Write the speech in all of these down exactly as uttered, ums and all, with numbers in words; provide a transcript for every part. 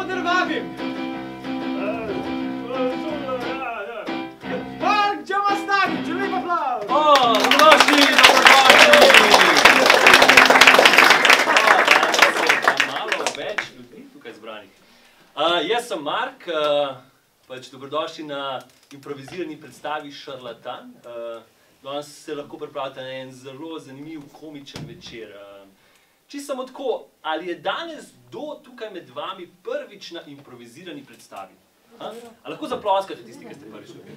Oder vabim! Mark Džamastanič, lep aplauz! O, dobrodošli, dobrodošli! Malo več ljudi tukaj zbranih. Jaz sem Mark, pač dobrodošli na improvizirani predstavi Šarlatan. Danes se lahko pripravite na en zelo zanimiv, komičen večer. Čisto samo tako, ali je danes kdo tukaj med vami prvič na improvizirani predstavi? A lahko zaploskate tisti, ki ste prvič tukaj?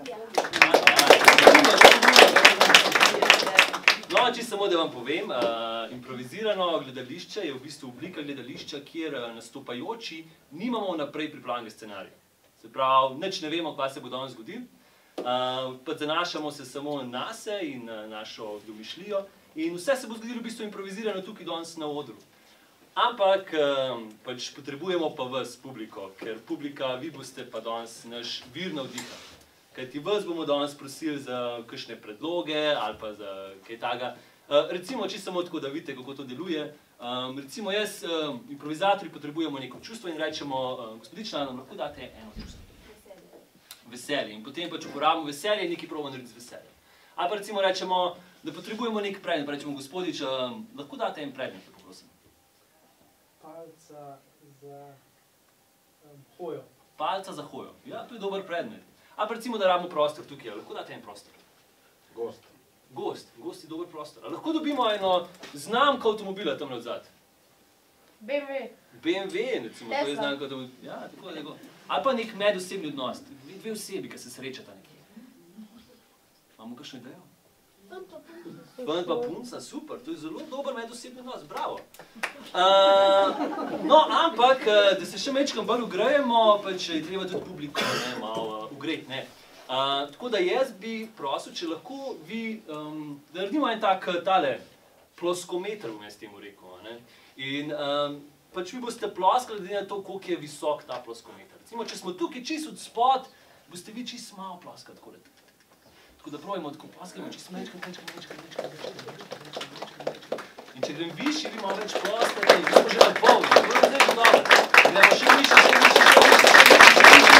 No, čisto samo, da vam povem, improvizirano gledališče je v bistvu oblika gledališča, kjer nastopajoči nimamo naprej pripravljenega scenarija. Se pravi, nič ne vemo, kaj se bo danes zgodilo. Pa zanašamo se samo na se in na našo domišljijo. In vse se bo zgodilo v bistvu improvizirano tukaj danes na odru. Ampak pač potrebujemo pa vas, publiko, ker publika, vi boste pa danes naš vir navdiha. Kajti vas bomo danes prosili za kakšne predloge ali pa za kaj takega. Recimo, čisto samo tako, da vidite, kako to deluje. Recimo jaz, improvizatorji potrebujemo neko čustvo in rečemo, gospodična, nam lahko date eno čustvo? Veselje. In potem pač uporabimo veselje in nekaj probamo narediti z veseljem. Ali pa recimo rečemo, da potrebujemo nek predmet, pa rečemo, gospodič, lahko date en predmet, lepo prosim. Palca za hojo. Palca za hojo. Ja, to je dober predmet. Ali pa recimo, da rabimo prostor tukaj, lahko date en prostor. Gost. Gost. Gost je dober prostor. Ali lahko dobimo eno znamko avtomobila tamle odzad? B M W. B M W, recimo, to je znamka avtomobila. Ja, tako je tako. Ali pa nek medosebni odnos. Dve osebi, ki se srečata nekje. Imamo kakšno idejo? Fant pa punca, super, to je zelo dober medosebni odnos, bravo. No, ampak, da se še mečkam bolj ugrejemo, pač je treba tudi publiko malo ugreti, ne. Tako da jaz bi prosil, če lahko vi, da naredimo en tak tale ploskometer, bom jaz temu rekel, ne. In pač vi boste ploskali, glede na to, koliko je visok ta ploskometer. Recimo, če smo tukaj čisto od spod, boste vi čisto malo ploskali, tako da. Tako da probajmo tako, ploskajmo čisto mečkam, mečkam, mečkam, mečkam, mečkam, mečkam, mečkam. In če grem višji, vi malo več ploskate, in vi smo že na pol, to je zdaj že dobro. Gremo še višji, še višji, še višji, še višji, še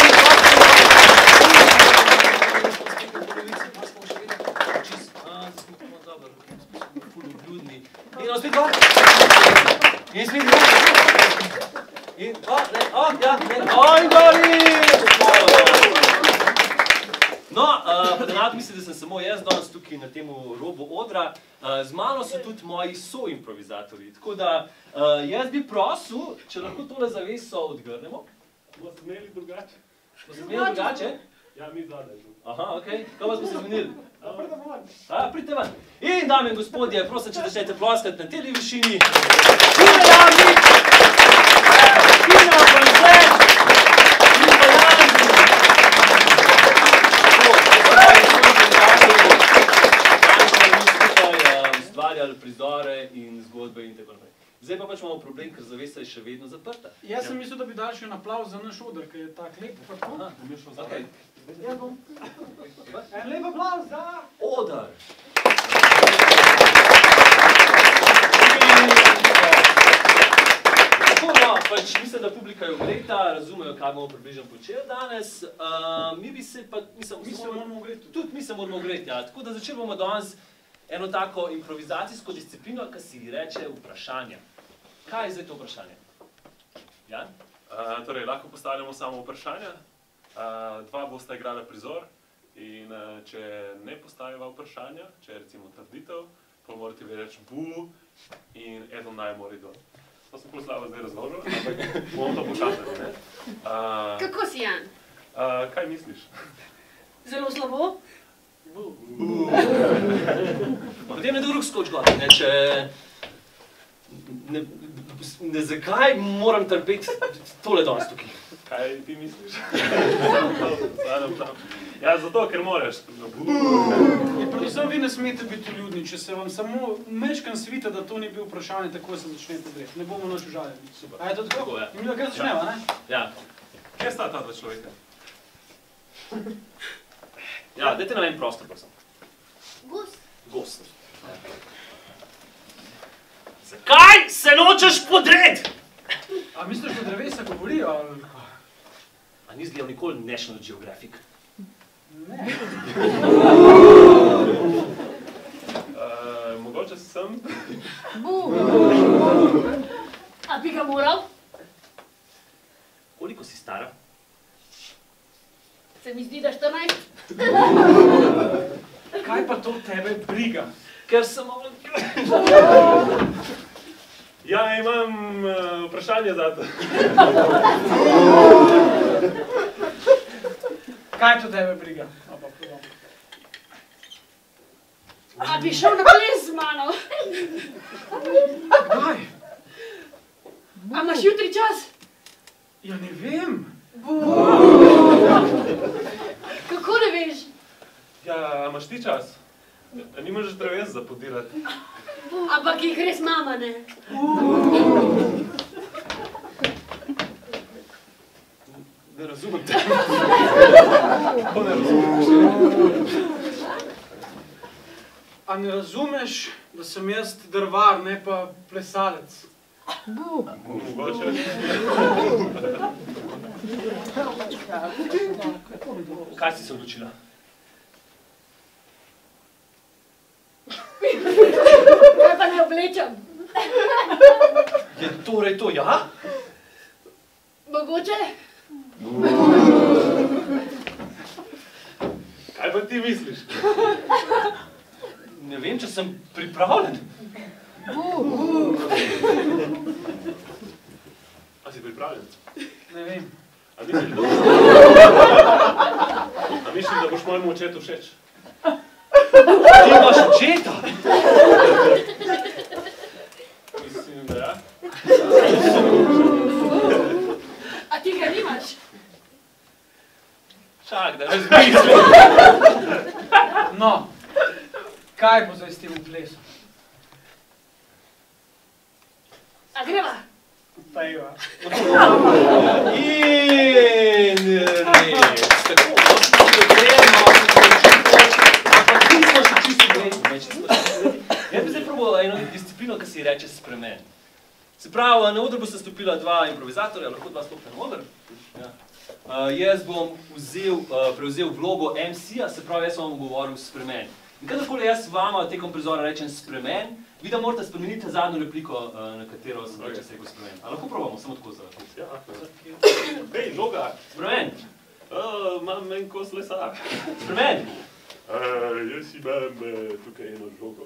višji, ploskamo še vedno, čisto, a, smo pa dobro, smo ful obljudni. In no, spet gor. In spet gor. In, o, ne, o, ja, ne, o, in gori! No, predanat mislim, da sem samo jaz danes tukaj na temu robu odra. Z mano so tudi moji soimprovizatorji. Tako da jaz bi prosil, če lahko tole zaveso odgrnemo. Bomo se imeli drugače? Bomo se imeli drugače? Ja, mi zadaj. Aha, okej. Kaj pa smo se zmenili? Pridite ven. A, pridite ven. In dame in gospodje, prosim, če začnete ploskati na teli višini. Tine Jamnik! Tina Frances! In pa Janzi! Ustvarjali prizore in zgodbe in tako naprej. Zdaj pa pač imamo problem, ker zavesa je še vedno zaprta. Jaz sem mislil, da bi dal še en aplavz za naš odr, ker je tak lep. Aha, bom šel zadaj. Ja, bom. En lep aplavz za odr! Tako no, pač mislim, da publika je ogreta, razumejo, kaj bomo približno počeli danes. Mi bi se pa, mislim, mi se moramo ogreti. Tudi mi se moramo ogreti, ja. Tako da začeli bomo danes eno tako improvizacijsko disciplino, ki si reče vprašanja. Kaj je zdaj to vprašanje? Jan? Torej, lahko postavljamo samo vprašanja. Dva bosta igrala prizor in če ne postaviva vprašanja, če je recimo trditev, pa morate vi reči bu in eno naj mora dol. To sem pol slabo zdaj razložil, ampak bomo to pokazali, ne? Kako si, Jan? Kaj misliš? Zelo slabo? Potem ne drug skoč gor, ne, če... Ne, zakaj moram trpeti tole danes tukaj? Kaj ti misliš? Ja, zato, ker moraš. Predvsem vi ne smete biti ljudni, če se vam samo mečkam svita, da to ni bil vprašanje, tako se začnete odreti. Ne bomo noč užaljeni. Super. A je to tako? Tako, ja. In mi da kaj začneva, ne? Ja. Kje sta ta dva človeka? Ja, dajte nam en prostor, prosim. Gost. Gost. Zakaj se nočeš podreti? A misliš, da drevesa govorijo? Ali... A nisi gledal nikoli National Geographic? Ne. Uh, mogoče sem. A bi ga moral? Koliko si stara? Se mi zdi, da štirinajst. Kaj pa to tebe briga? Ker sem malo... Ja, imam uh, vprašanje za to. Kaj to tebe briga? Opa, A bi šel na ples z mano? Kaj? A imaš jutri čas? Ja, ne vem. Kako ne veš? Ja, imaš ti čas? Nimaš dreves za podirati. Ampak jih res mama, ne? Ne razumem te. To ne razumeš. A ne razumeš, da sem jaz drvar, ne pa plesalec? Mogoče. Kaj si se odločila? Kaj pa ne oblečem? Je torej to ja? Mogoče? Kaj pa ti misliš? Ne vem, če sem pripravljen. A si pripravljen? Ne vem. A misliš, da, A misliš, da boš mojemu očetu všeč? Ti imaš očeta? Mislim, da ja. A ti ga nimaš? Čak, da razmislim. No, kaj bo zdaj s tem plesom? A greva? Pa Eva. In res. Tako, no, smo si dogrejeno, ampak nismo še čisto grejni. Jaz bi zdaj probala eno disciplino, ki se ji reče spremen. Se pravi, na oder bosta stopila dva improvizatorja, lahko dva stopila na oder. Ja. Uh, jaz bom vzel, uh, prevzel vlogo em ce-ja, se pravi, jaz vam govoril spremen. In kadarkoli jaz vama tekom prizora rečem spremen, vi da morate spremeniti zadnjo repliko, uh, na katero sem reče se rekel spremen. A lahko probamo, samo tako za lahko. Ja. Hej, žoga! Spremen! Uh, imam en kos lesa. Spremen! Uh, jaz imam uh, tukaj eno žogo.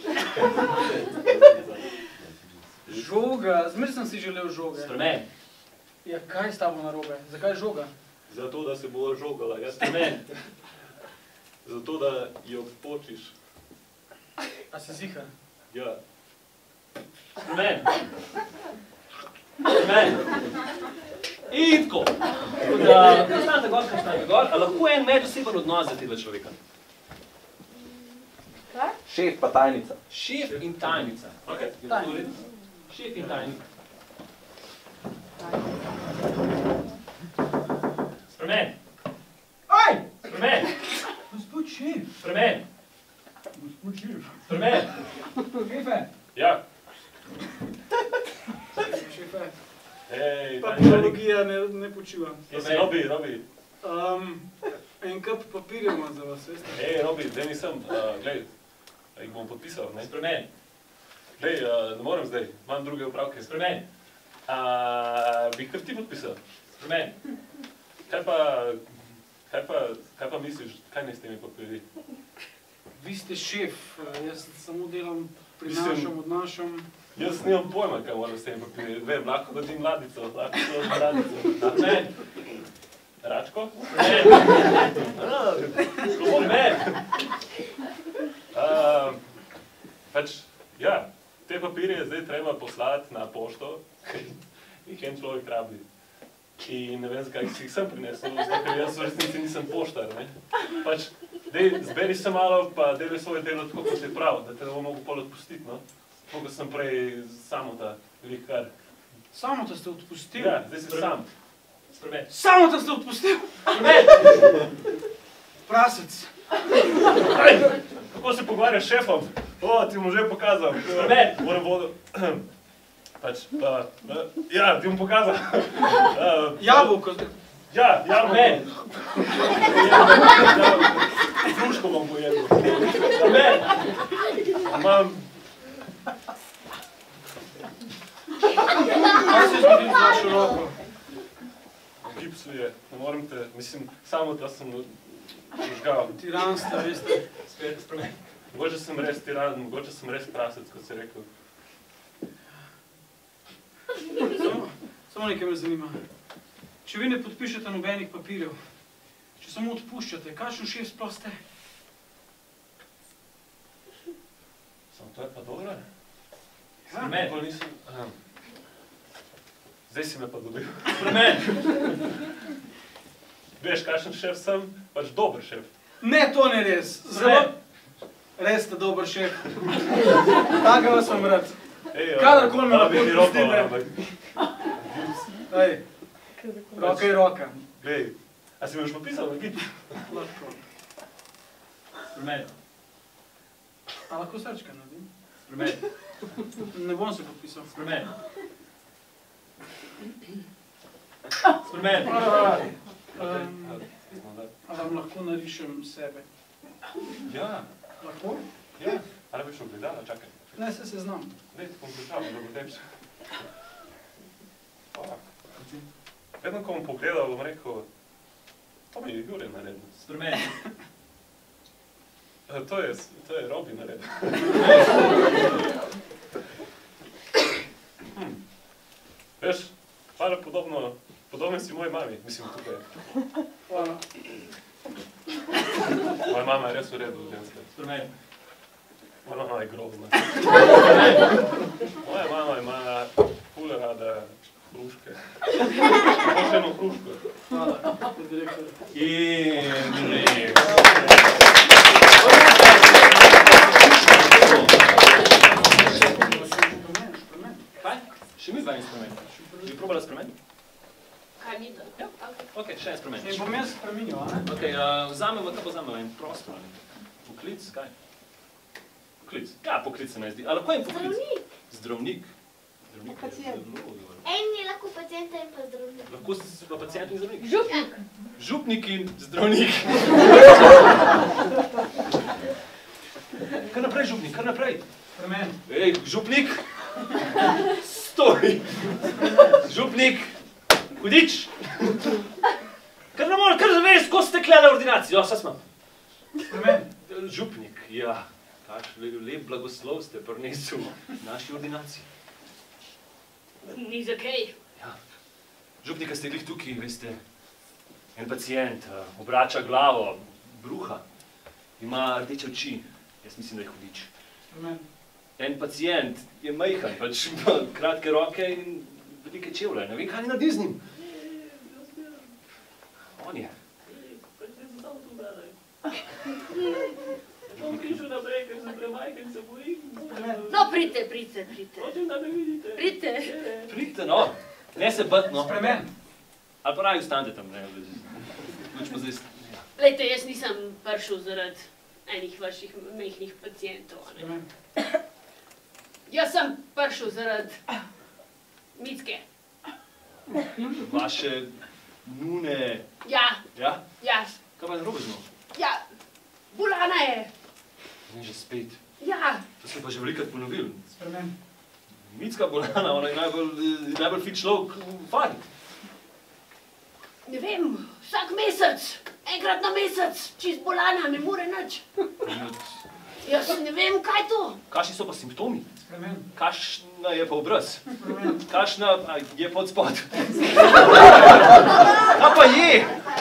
Žoga, zmer sem si želel žoge. Spremen! Ja, kaj s tabo narobe? Zakaj žoga? Zato, da se bo žogala. Jaz Spremen! Zato, da jo počiš. A si zihar? Ja. Spremen! Spremen! In tako. Tako da, postanete gor, postanete gor, a lahko en medoseben odnos za tega človeka. Kaj? Šef pa tajnica. Šef in tajnica. Okay. Šef in tajnica. Spremen! Aj! Spremen! Gospod šef! Spremen! Gospod šef! Spremen! Šefe! Ja. Šefe! Hej, Pa tajnica. biologija ne, ne počiva. Ja, si Robi, Robi. Um, en kup papirja imam za vas, veste? Hej, Robi, zdaj nisem. Uh, glej, jih bom podpisal, ne? Spremen! Glej, uh, ne morem zdaj, imam druge upravke. Spremen! Uh, bi jih kar ti podpisal. Spremen! Kaj pa, kaj pa, kaj pa misliš, kaj ne s temi papirji? Vi ste šef, jaz samo delam, Mislim- prinašam, odnašam. Jaz nimam pojma, kaj moram s temi papirji. Vem, lahko hodim ladico, lahko hodim ladico. Spremen! Račko? Spremen! Spremen! Uh, pač, ja, te papirje zdaj treba poslati na pošto, jih en človek rabi. In ne vem, zakaj si jih sem prinesel, zato ker jaz v resnici nisem poštar, ne. Pač, dej, zberi se malo, pa delaj svoje delo tako, kot je prav, da te ne bom mogel pol odpustiti, no. Tako, kot sem prej samo ta velikar. Samo te ste odpustil. Ja, zdaj sem sam. Spremen! Samo te ste odpustil! Spremen! Prasec! Aj, kako se pogovarjaš s šefom? O, ti bom že pokazal. Spremen! Moram vodo. Pač, uh, uh, ja, ti bom pokazal. Uh, Jabolko. Ja, jabolko. Hruško bom pojedel. Amen. Imam... Kaj se je zgodilo z vašo roko? V gipsu je, ne morem te, mislim, samo da sem žgal. Tiranstvo, veste. Spet spremeni. Mogoče sem res tiran, mogoče sem res prasec, kot si rekel. Samo, samo nekaj me zanima. Če vi ne podpišete nobenih papirjev, če samo odpuščate, kakšen šef sploh ste? Samo to je pa dobro. Spremeni. Pa nisem... Aha. Zdaj si me pa dobil. Spremeni. Veš, kakšen šef sem? Pač dober šef. Ne, to ne res. Zelo... Res ste dober šef. Taka vas vam rad. Kadarkoli me lahko odpustite. Ej, roka je roka. Glej, a si mi už popisal na gips? Lahko. Spremeni. A lahko srčka naredim? Spremeni. Ne bom se podpisal. Spremeni. Spremeni. Um, a vam lahko narišem sebe? Ja, Lahko? ja. Ali bi šel gledala, čakaj. Ne, se se znam. Dej, ti bom prišal, da bo tebi. Vedno, ko bom pogledal, bom rekel, to mi je Jure naredil. Spremeni. To je, to je Robi naredil. hm. Veš, malo podobno, podoben si moji mami, mislim, tukaj. Hvala. Moja mama je res v redu, ženska. Spremeni. Moja mama je grozna. Moja mama ima ful rada hruške. Kako še eno hruško? Hvala, direktor. In... Kaj? Še mi dva in spremeni. Bi probala spremeni? Kaj mi to? Ja. Ok, še en spremeni. In bom jaz spreminjal, a ne? Ok, uh, vzamemo, kaj bo vzamemo? En prostor? Poklic, kaj? Poklic. Ja, poklic se ne zdi. A lahko je poklic? Zdravnik. Zdravnik. Zdravnik je Pacient. zelo dobro. En je lahko pacijenta in pa zdravnik. Lahko si pa pacient in zdravnik? Župnik. Župnik in zdravnik. Kar naprej, župnik, kar naprej. Spremen. Ej, župnik. Stoj. Župnik. Hudič. Kar ne morem, kar zaveš, ko ste kljale ordinacijo. Ja, saj smo. Spremen. Župnik, ja. Kaš lep blagoslov ste prinesel naši ordinaciji. Ni za kaj. Ja. Župnika ste glih tukaj, veste. En pacient obrača glavo, bruha, ima rdeče oči. Jaz mislim, da je hudič. Spremen. En pacient je majhen, pač ima kratke roke in velike čevlje. Ne vem, kaj ne naredi z njim. On je. No, pridite, pridite, pridite. Pridite. Pridite, no. Ne se bat, no. Spremen. Ali pa raje ostanite tam, ne. Luč pa zdaj... Lejte, jaz nisem prišel zaradi enih vaših mehnih pacijentov. Ne? Spremen. Jaz sem prišel zaradi Micke. Vaše nune... Ja, Ja? ja, Kaj pa je narobe z njo? ja. Bolana je. Ne, že spet. Ja. To ste pa že velikrat ponovili. Spremen. Micka bolana, ona je najbolj, najbolj fit človek v fari. Ne vem, vsak mesec, enkrat na mesec, čist bolana, ne more nič. Jaz ne vem, kaj to. Kakšni so pa simptomi? Spremen. Kakšna je pa obraz? Spremen. Kakšna a, je pod spod? Kaj pa je?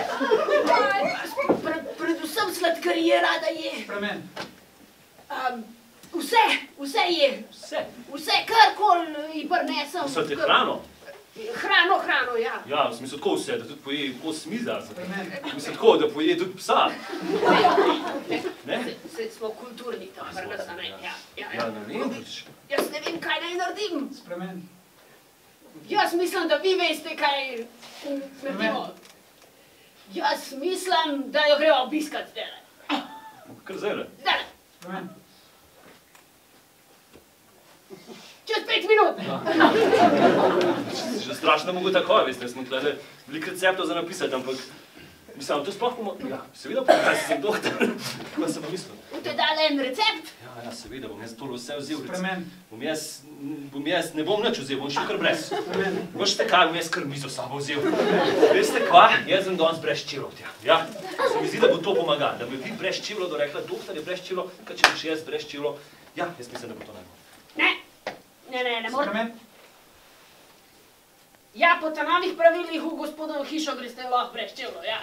Pre, predvsem sladkarije rada je. Spremen. Um, vse, vse je. Vse. Vse, karkoli ji prinesem. Vse te hrano? Hrano, hrano, ja. Ja, v smislu tako vse, da tudi poje kos miza. Spremen. Mislim tako, da poje tudi psa. Ne? Se, se smo kulturni tam, pri nas, a ne? Ja, ja, Ja, ja. ne vem, pač. Jaz ne vem, kaj naj naredim. Spremen. Jaz mislim, da vi veste, kaj naredimo. Jaz mislim, da jo greva obiskat zdajle. Kar zdajle. Zdajle. Spremen. Čez pet minut. Že strašno mogo tako, veste, smo tukaj veliko receptov za napisati, ampak mislim, to sploh bomo, ja, seveda pa kaj sem doktor, kaj sem pa mislil. Boste dali en recept? Ja, ja, seveda, bom jaz tole vse vzel. Spremen. Bom jaz, bom jaz, ne bom nič vzel, bom šel kar brez. Veste kaj, bom jaz kar mizo sabo vzel. Veste kaj, jaz sem danes brez čevljev tja. Ja, se mi zdi, da bo to pomagalo, da bi vi brez čevljev, da rekla, doktor je brez čevljev, kaj če boš jaz brez čevljev. Ja, jaz mislim, da bo to najbolj. Ne, ne, ne, ne morem. Spremen. Ja, po ta novih pravilih v gospodovo hišo greste lahko brez čevljev, ja.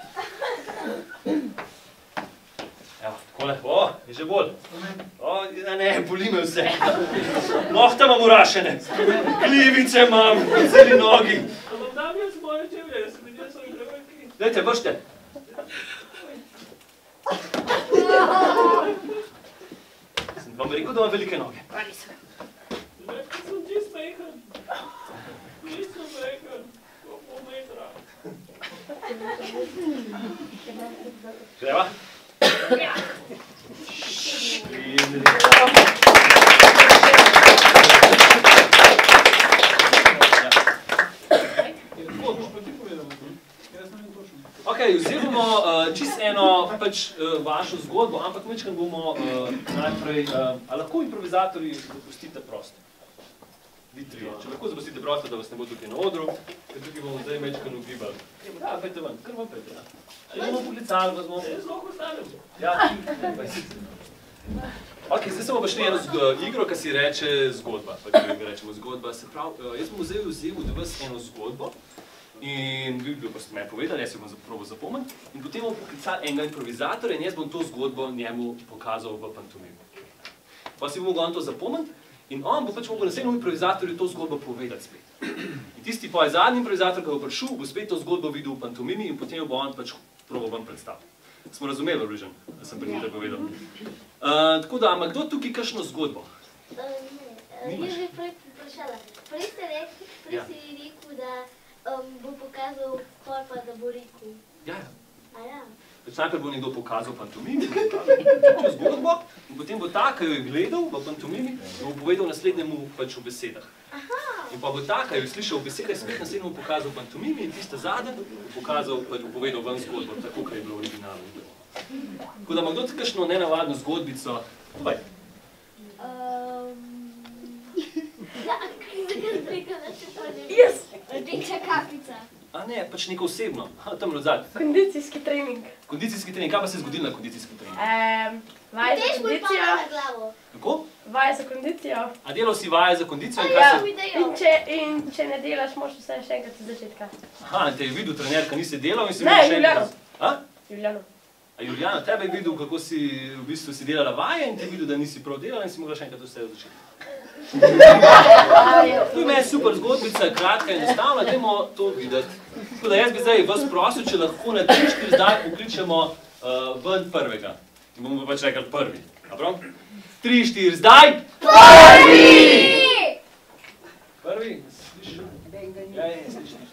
Evo, takole, o, je že bolj. O, ja ne, boli me vse. Nohta imam urašene, glivice imam, celi nogi. A vam dam jaz moje čevlje, jaz sem videl svoje preveliki. Dajte, vršte. Sem vam rekel, da imam velike noge. Pa nisem. Rekel sem čist mehen. Nisem mehen, ko pol metra. Greva? Ja. In... Ok, vzeli bomo uh, čist eno pač, uh, vašo zgodbo, ampak mečkaj bomo uh, najprej, uh, a lahko improvizatorji zapustite prosto? Vi trije. Če lahko zapustite prosto, da vas ne bo tukaj na odru, ker tukaj bomo zdaj mečkaj ugibali. Ja, pejte ven, kar vam pejte. Ali bomo poklicali, vas bomo... Jaz lahko ostanem. Ja, ok, zdaj smo pa šli eno igro, ki si reče zgodba. Pač mi rečemo zgodba. Se pravi, uh, jaz bom zdaj vzel od vas eno zgodbo, in vi bi ste meni povedali, jaz si bom zapravo zapomniti, in potem bom poklical enega improvizatorja in jaz bom to zgodbo njemu pokazal v pantomimu. Pa si bom mogel on to zapomniti in on bo pač mogel naslednjemu improvizatorju to zgodbo povedati spet. In tisti pa je zadnji improvizator, ki bo prišel, bo spet to zgodbo videl v pantomimi in potem jo bo on pač probal vam predstaviti. Smo razumeli, Ružen, da sem prekaj povedal. Uh, tako da, ima kdo tukaj kakšno zgodbo? Uh, ne, uh, jaz bi prej vprašala. Prej ste rekli, prej Ja. si rekel, da um, bo pokazal pol pa, da bo rekel. Ja, ja. A ja? Pač najprej bo nekdo pokazal pantomimi, pokazal zgodbo, in potem bo ta, ki jo je gledal v pantomimi, bo povedal naslednjemu pač v besedah. In pa bo ta, ki jo je slišal v besedah, spet naslednjemu pokazal pantomimi in tiste zadnje bo pokazal, pač bo povedal ven zgodbo, tako, kot je bilo v originalu. Tako da ima kdo kakšno nenavadno zgodbico? Povej. Um, ja, zakaj si rekel, da še to ne vem? Jaz. Rdeča kapica. A ne, pač neko osebno, ha, tam odzad. Kondicijski trening. Kondicijski trening, kaj pa se je zgodilo na kondicijskem treningu? Um, vaje za Tež bo kondicijo. pada na glavo. Kako? Vaje za kondicijo. A delal si vaje za kondicijo in Ja, kaj se... mi In dajo. če, in če ne delaš, moraš vse še enkrat od začetka. Aha, in te je videl trener, ki nisi delal in si Ne, videl še Julijano. enkrat. A? Julijano. A Julijana, tebe je videl, kako si v bistvu si delala vaje in te je videl, da nisi prav delala in si mogla še enkrat vse od začetka. To je meni super zgodbica, kratka in enostavna, dajmo to videti. Tako da jaz bi zdaj vas prosil, če lahko na tri štiri zdaj pokličemo uh, ven prvega. In bomo pač rekli prvi. Dobro? tri štiri zdaj! Prvi! Prvi? Slišiš? Ja, ja, slišiš.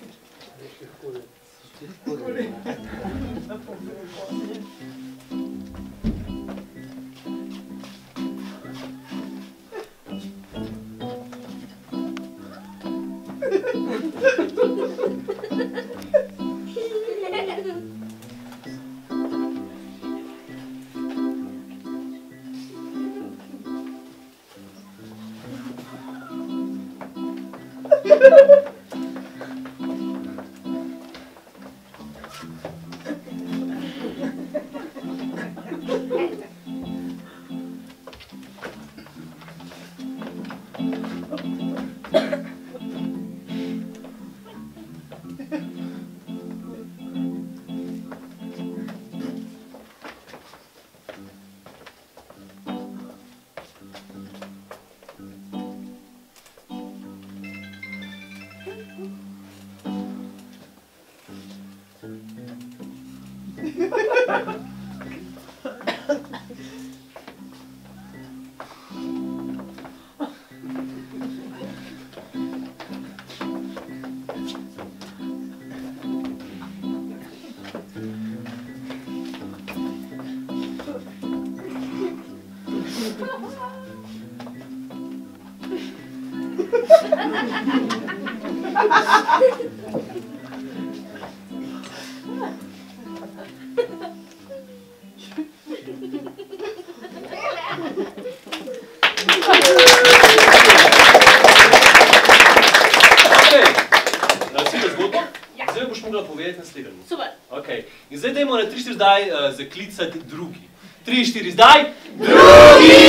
Zdaj boš mogla povedati naslednjo. Super. Ok. In zdaj dajmo na tri štiri zdaj uh, zaklicati drugi. tri štiri zdaj. Drugi!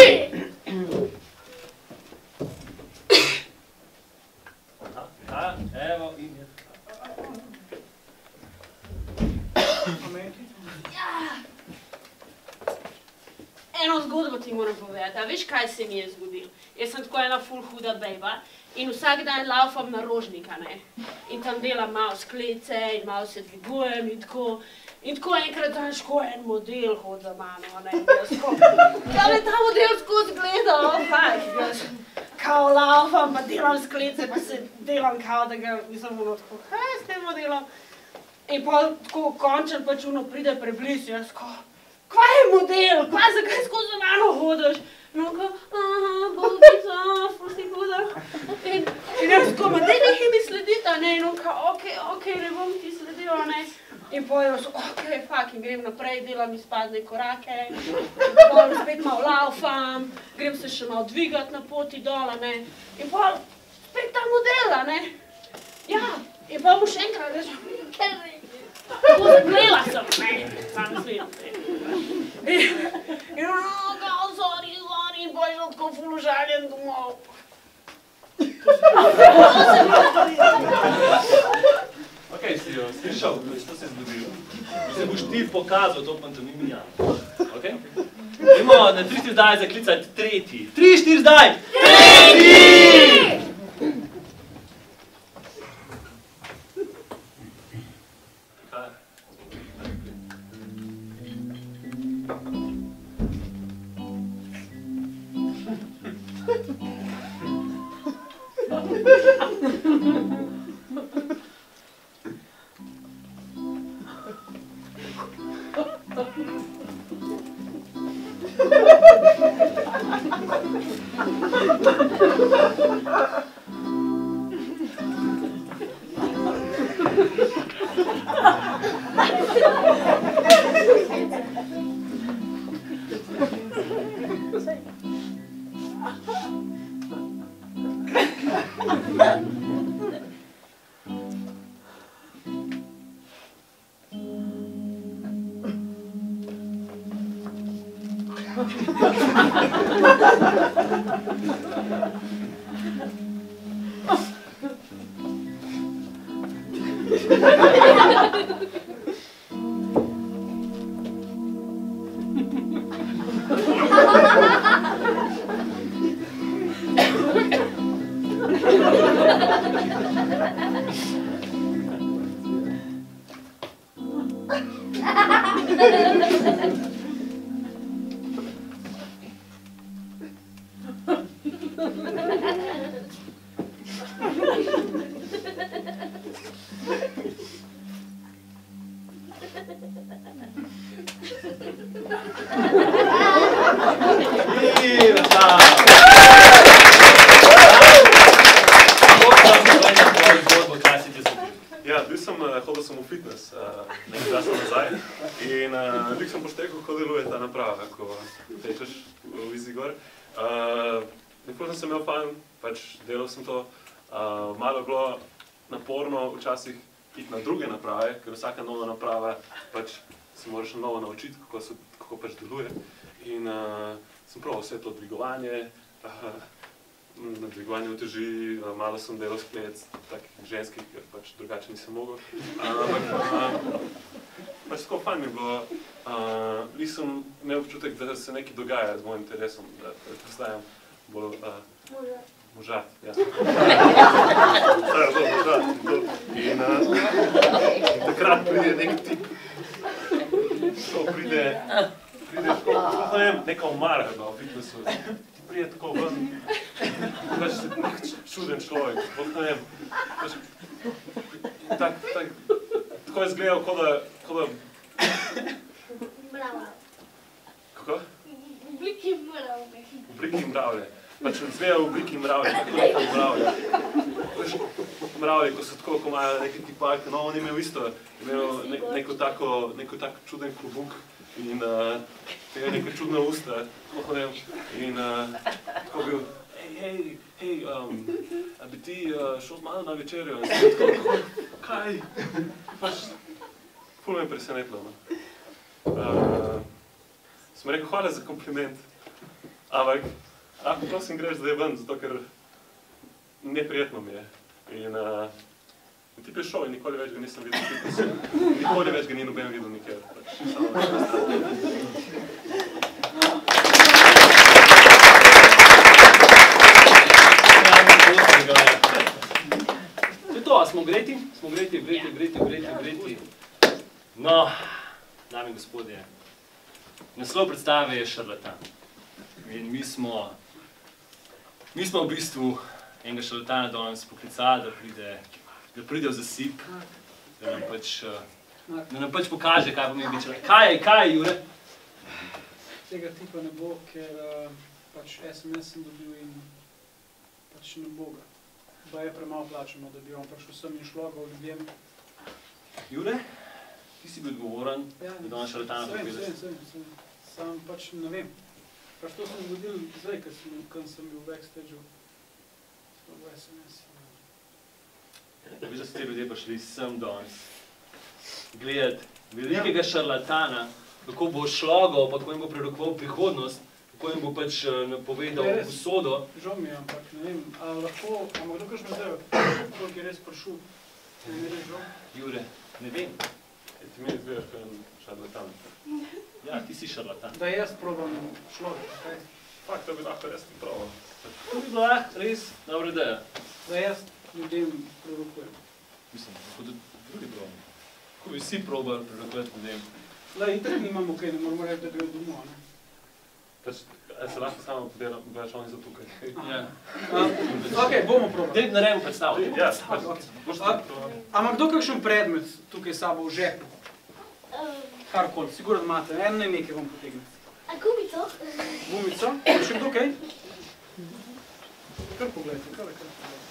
Aha, evo in je. Eno zgodbo ti moram povedati, a veš, kaj se mi je zgodilo? Jaz sem tako ena ful huda bejba in vsak dan laufam na Rožnika, ne. In tam delam malo sklece in malo se dvigujem in tako. In tako enkrat dan ško en model hod za mano, ne. Jaz tako, kaj me ta model skozi gleda, o fakt, jaz kao laufam, pa delam sklece, pa se delam kao, da ga, mislim, ono tako, kaj s tem modelom? In pa tako končen pač ono pride preblizu, jaz tako, kaj je model, kaj, zakaj skozi za mano hodiš? In on kao, aha, bolnica, ful si huda. In, in jaz tako, ma daj nekaj mi slediti, ne, in on kao, okej, okej, ne bom ti sledila, ne. In potem jaz, okej, fak, in grem naprej, delam izpadne korake, potem spet malo laufam, grem se še malo dvigati na poti dol, ne. In potem spet ta model, ne. Ja, in potem mu še enkrat rečem, kaj je? Tako zaglela sem, ne, sam sledam, ne. In ono, kao, sorry, sorry, in potem šel tako ful užaljen domov. Ok, si jo slišal, što se je zgodilo? Se boš ti pokazal to pantomimijo. Ok? Idemo na tri štiri zdaj zaklicati tretji. tri štiri zdaj! Tretji! Ja, bil sem, hodil sem v fitness nekaj časa nazaj in lik sem poštekal, kako deluje ta naprava, ko tečeš v vizi gor. Nekaj sem se imel fajn, pač delal sem to, malo bilo naporno včasih iti na druge naprave, ker vsaka nova naprava pač se moraš na novo naučiti, kako pač deluje. In sem probal vse to dvigovanje, na dvigovanju uteži, malo sem delal sklec, takih ženskih, ker pač drugače nisem mogel. Ampak, pač tako fajn mi je bilo. Nisem imel občutek, da se nekaj dogaja z mojim telesom, da postajam bolj možat, ja. Postajam bolj možat. In takrat pride nek tip, ko pride, pride tako, ne vem, neka omara v fitnessu. Prije tako ven, pač nek čuden človek, sploh ne vem, pač tak, tak, tako je izgledal, kot da, kot da... Mravlja. Kako? V obliki mravlje. V obliki mravlje. pač zvejo v obliki mravlje, tako neka mravlje. Mravlje, ko so tako, ko imajo neki tipalke, no, on je imel isto, imel nek, neko tako, neko tako čuden klobuk in uh, tega neka čudna usta, tako ne vem, in uh, tako bil, hej, hej, hej, um, a bi ti uh, šel z mano na večerjo? In sem tako, kaj? Pač, ful me je presenetilo, no. Uh, sem rekel, hvala za kompliment, ampak, lahko prosim greš zdaj ven, zato ker neprijetno mi je. In, uh, in ti prišel in nikoli več ga nisem videl, nikoli več ga ni noben videl nikjer. Samo to je to, a smo greti? Smo greti, greti, greti, greti, greti. No, dame in gospodje, naslov predstave je Šarlatan. In mi smo, mi smo v bistvu enega šarlatana danes poklicali, da pride, da pride v zasip, da nam pač, da nam pač pokaže, kaj pomeni biti šarlatan. Kaj je, kaj je, Jure? Tega tipa ne bo, ker pač es em es sem dobil in pač ne bo ga. Pa je premalo plačano, da bi on prišel sem in šlogal ljudem. Jure, ti si bil odgovoren, da danes šarlatana pripeleš? Svem, svem, svem, svem. Sam pač ne vem. Pač to sem zgodil zdaj, ko sem, sem bil v backstageu. V es em es. Da bi, da so te ljudje prišli sem danes gledati velikega šarlatana, kako bo šlogal, pa kako jim bo prerokoval prihodnost, kako jim bo pač napovedal usodo. Žal mi je, ampak ne vem, a lahko, ampak dokaj me zdaj, koliko je res prišel, ne mi res žal? Jure, ne vem. Ti mi izgledaš kot šarlatan. Ja, ti si šarlatan. Da jaz probam šlogat, kaj? Fakt, to bi lahko res ti probal. To bi bila res dobra ideja. Da jaz ljudem prerokujem. Mislim, kako da drugi probam. Kako bi vsi probali prerokovati ljudem. Le, itak nimamo kaj, ne moramo reči, da gre domov, ne? Pač, se lahko samo povedaš, oni so tukaj. Ja. Ok, bomo probali. Dej naredimo predstavo. Ja, pač, ampak kdo kakšen predmet tukaj sabo v žepu? Karkoli, sigurno imate, eno ne nekaj vam potegnete. A gumico? Gumico? Še kdo kaj? Kar pogledajte, kar kar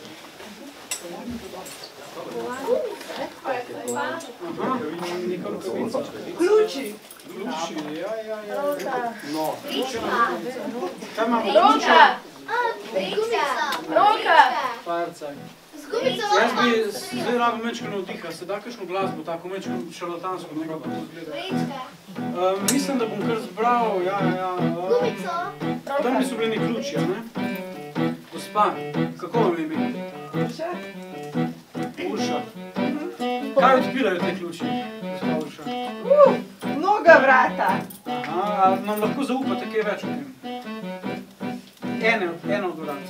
pogledajte. Ključi. Ključi, ja, ja, ja. No. Kaj imamo? Roka. Gumica. Roka. Parca. Z gumico Jaz bi zdaj rabo mečkano vdiha, se da kakšno glasbo, tako mečkano šarlatansko, nekaj pa to zgleda. Vrečka. Mislim, da bom kar zbral, ja, ja. Gumico. Tam bi so bili ključi, a ne? Gospa, kako vam je ime? Urša. Urša. Kaj odpirajo te ključi, gospa Urša? Uh, mnoga vrata. Aha, a nam lahko zaupate kaj več o tem? Ene, eno od vrat.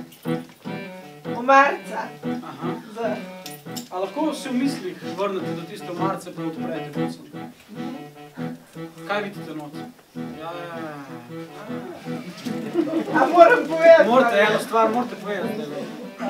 Omarca. Aha. Z. A lahko se v mislih vrnete do tiste omarce, pa jo odprete, prosim? Kaj vidite not? Ja, ja, ja. A moram povedati? Morate eno stvar, morate povedati.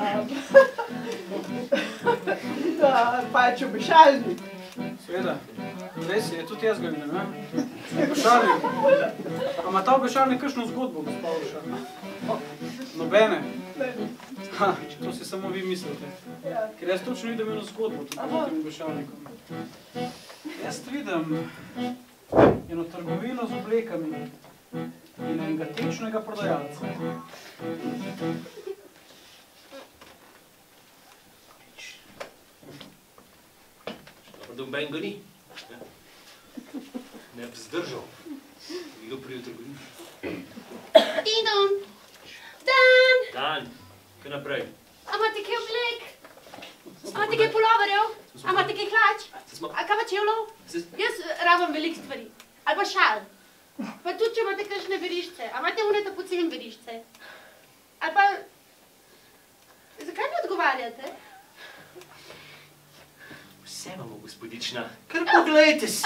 Da, pač obešalnik. Seveda. Res je, tudi jaz ga vidim, ne? Obešalnik. A ima ta obešalnik kakšno zgodbo, gospa Urša? Nobene? Ha, to si samo vi mislite. Ker jaz točno vidim eno zgodbo tudi pod tem obešalnikom. Jaz vidim eno trgovino z oblekami in enega tečnega prodajalca. Dobro, da noben ga ni. Ne bi zdržal. Bi ga prijel v trgovini. Idem. Dan. Dan, kaj naprej? A imate kaj oblek? A imate kaj puloverjev? A imate kaj hlač? A kaj pa čevlov? Jaz rabim veliko stvari. Ali pa šal. Pa tudi, če imate kakšne verišče. A imate une ta poceni verišče? Ali pa... Zakaj mi odgovarjate? Vse imamo, gospodična. Kar poglejte si.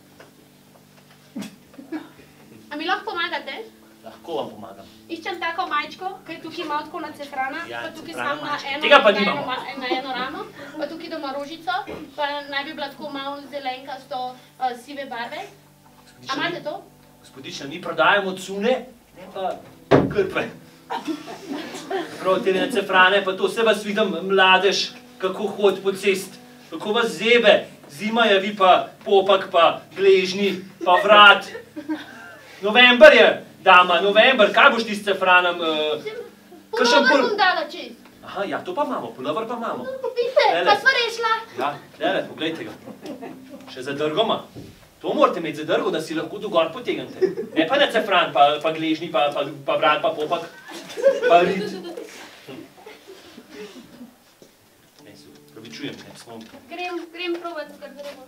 A mi lahko pomagate? Lahko vam pomagam. Iščem tako majčko, ki je tukaj malo tako nacefrana, Ja, pa tukaj cefrana sam na majčka. eno, Tega pa na nimamo. eno, ma- na eno ramo, pa tukaj doma rožico, pa naj bi bila tako malo zelenkasto uh, sive barve. A imate to? Gospodična, mi prodajamo cune, ne pa krpe. Prav te cefrane, pa to se vas vidim, mladež, kako hodi po cest, kako vas zebe. Zima je, vi pa popak, pa gležni, pa vrat. November je, dama, november, kaj boš ti s cefranem? Pulover bom dala čez. Aha, ja, to pa imamo, pulover pa imamo. Vidite, pa sva rešila. Ja, lele, poglejte ga. Še zadrgoma. To morate imeti zadrgo, da si lahko do gor potegnete. Ne pa na cefran, pa gležni, pa vrat, pa popak, pa rit. Ne, se upravičujem, ne, smo... Grem, grem provat, kar gremo.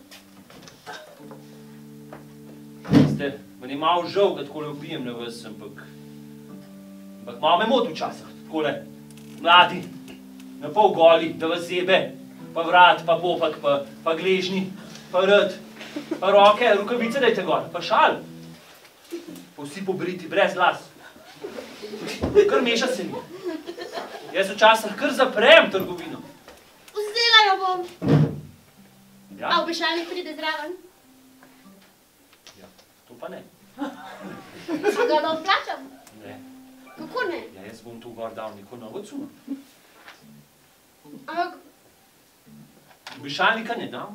Ste, meni je malo žal, da takole upijem na vas, ampak... Ampak malo me moti včasih, takole, mladi, na pol goli, da vas zebe, pa vrat, pa popak, pa gležni, pa rit, pa roke, rukavice dajte gor, pa šal. Pa vsi pobriti, brez las. Kar meša se mi. Jaz včasih kar zaprem trgovino. Vzela jo bom. Ja? A obešalnik pride zraven? Ja, to pa ne. A ga da odplačam? Ne. Kako ne? Ja, jaz bom tu gor dal neko novo cuno. Ampak... Obešalnika ne dam.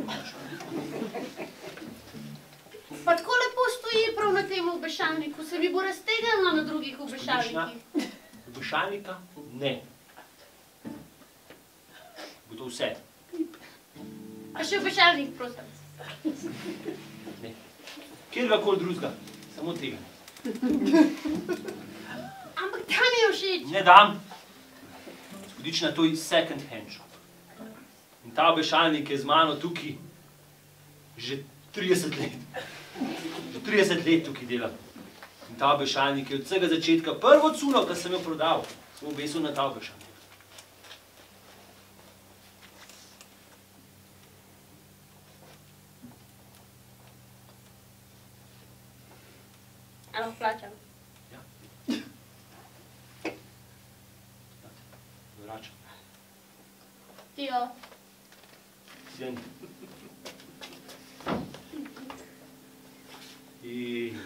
Pa tako lepo stoji prav na tem obešalniku, se mi bo raztegnilo na drugih obešalnikih. Obešalnika ne. Bo to vse. A še obešalnik, prosim. Ne. Kjergakoli drugega, samo tega. Ampak ta mi je všeč. Ne dam. Gospodična, to je second hand shop. In ta obešalnik je z mano tukaj že trideset let. Že trideset let tukaj delam. In ta obešalnik je od vsega začetka prvo cuno, ki sem jo prodal, sem obesil na ta obešalnik. A lahko plačam? Ja. Vračam. Ti jo. Sjeni. In...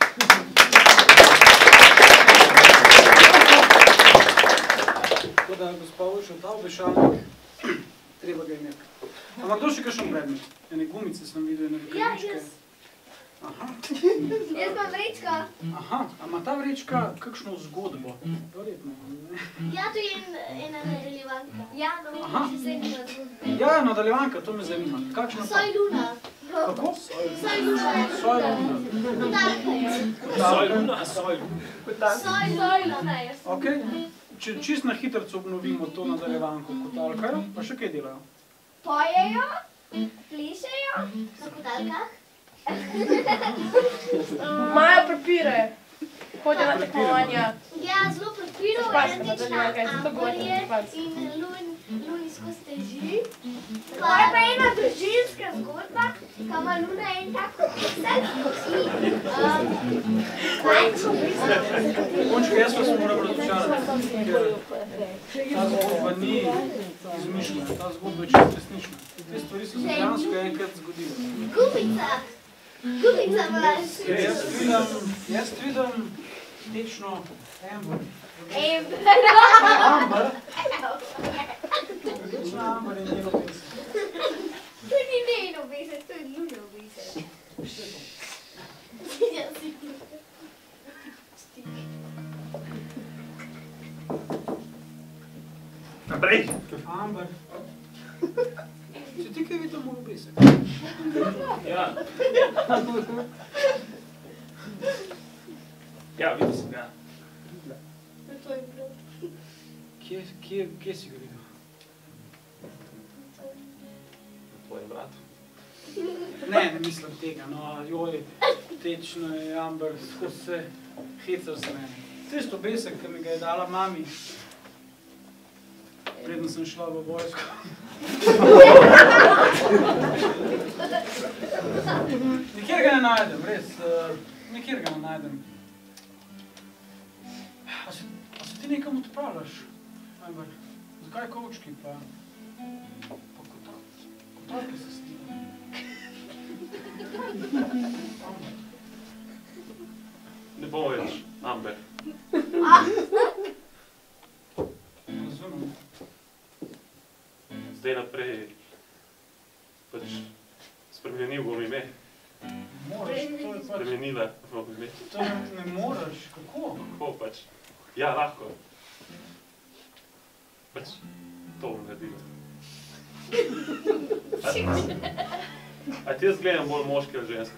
Tako da, gospa Ušo, ta obešalnik, treba ga imeti. Ampak to še kakšen predmet? Ene gumice sem videl, ene rekavičke. Ja, jaz. Aha. Jaz imam vrečka. Aha, a ima ta vrečka kakšno zgodbo? Verjetno, ne? Ja, to je ena nadaljevanka. Ja, no, še se ena zgodba. Ja, nadaljevanka, to me zanima. Kakšna pa? Soj Luna. Kako? Soj Luna. Soj Luna. Kotalka je. Soj Luna, soj Luna. Soj, soj Luna je. Okej. Če čist na hitrco obnovimo to nadaljevanko, kotalkajo, pa še kaj delajo? Pojejo, plešejo na kotalkah. Imajo prepire, hodijo na tekmovanja. Ja, zelo prepiro, erotična amborje in Luni skozi teži. To je pa ena družinska zgodba, ko ima Luna en tako pisal in Končka, jaz vas moram razočarati, ker ta zgodba ni izmišljena, ta zgodba je čisto resnična. Te stvari so se dejansko enkrat zgodile. Gubica. Gubica imaš. Jaz vidim, jaz vidim tečno Amber. Amber. Amber? Tečna Amber je njeno pesem. To ni njeno pesem, to je Luno pesem. Jaz si Naprej. Amber. Si ti kaj videl mojo pesem? Ja. Ja, videl sem ga. To je prav. Kje, kje, kje si ga videl? Na tvojem vratu. Ne, ne mislim tega, no, joj, tečno je Amber, skozi se hecar z mene. Tisto pesek, ki mi ga je dala mami, preden sem šla v vojsko. Nikjer ga ne najdem, res, nikjer ga ne najdem. A se, a se ti nekam odpravljaš, Amber? Zakaj kovčki pa, pa kotalke, kotalke se snima? Ne bo več, Amber. Ah, Ja, lahko. Pač to bom naredila. A ti jaz gledam bolj moški ali ženska?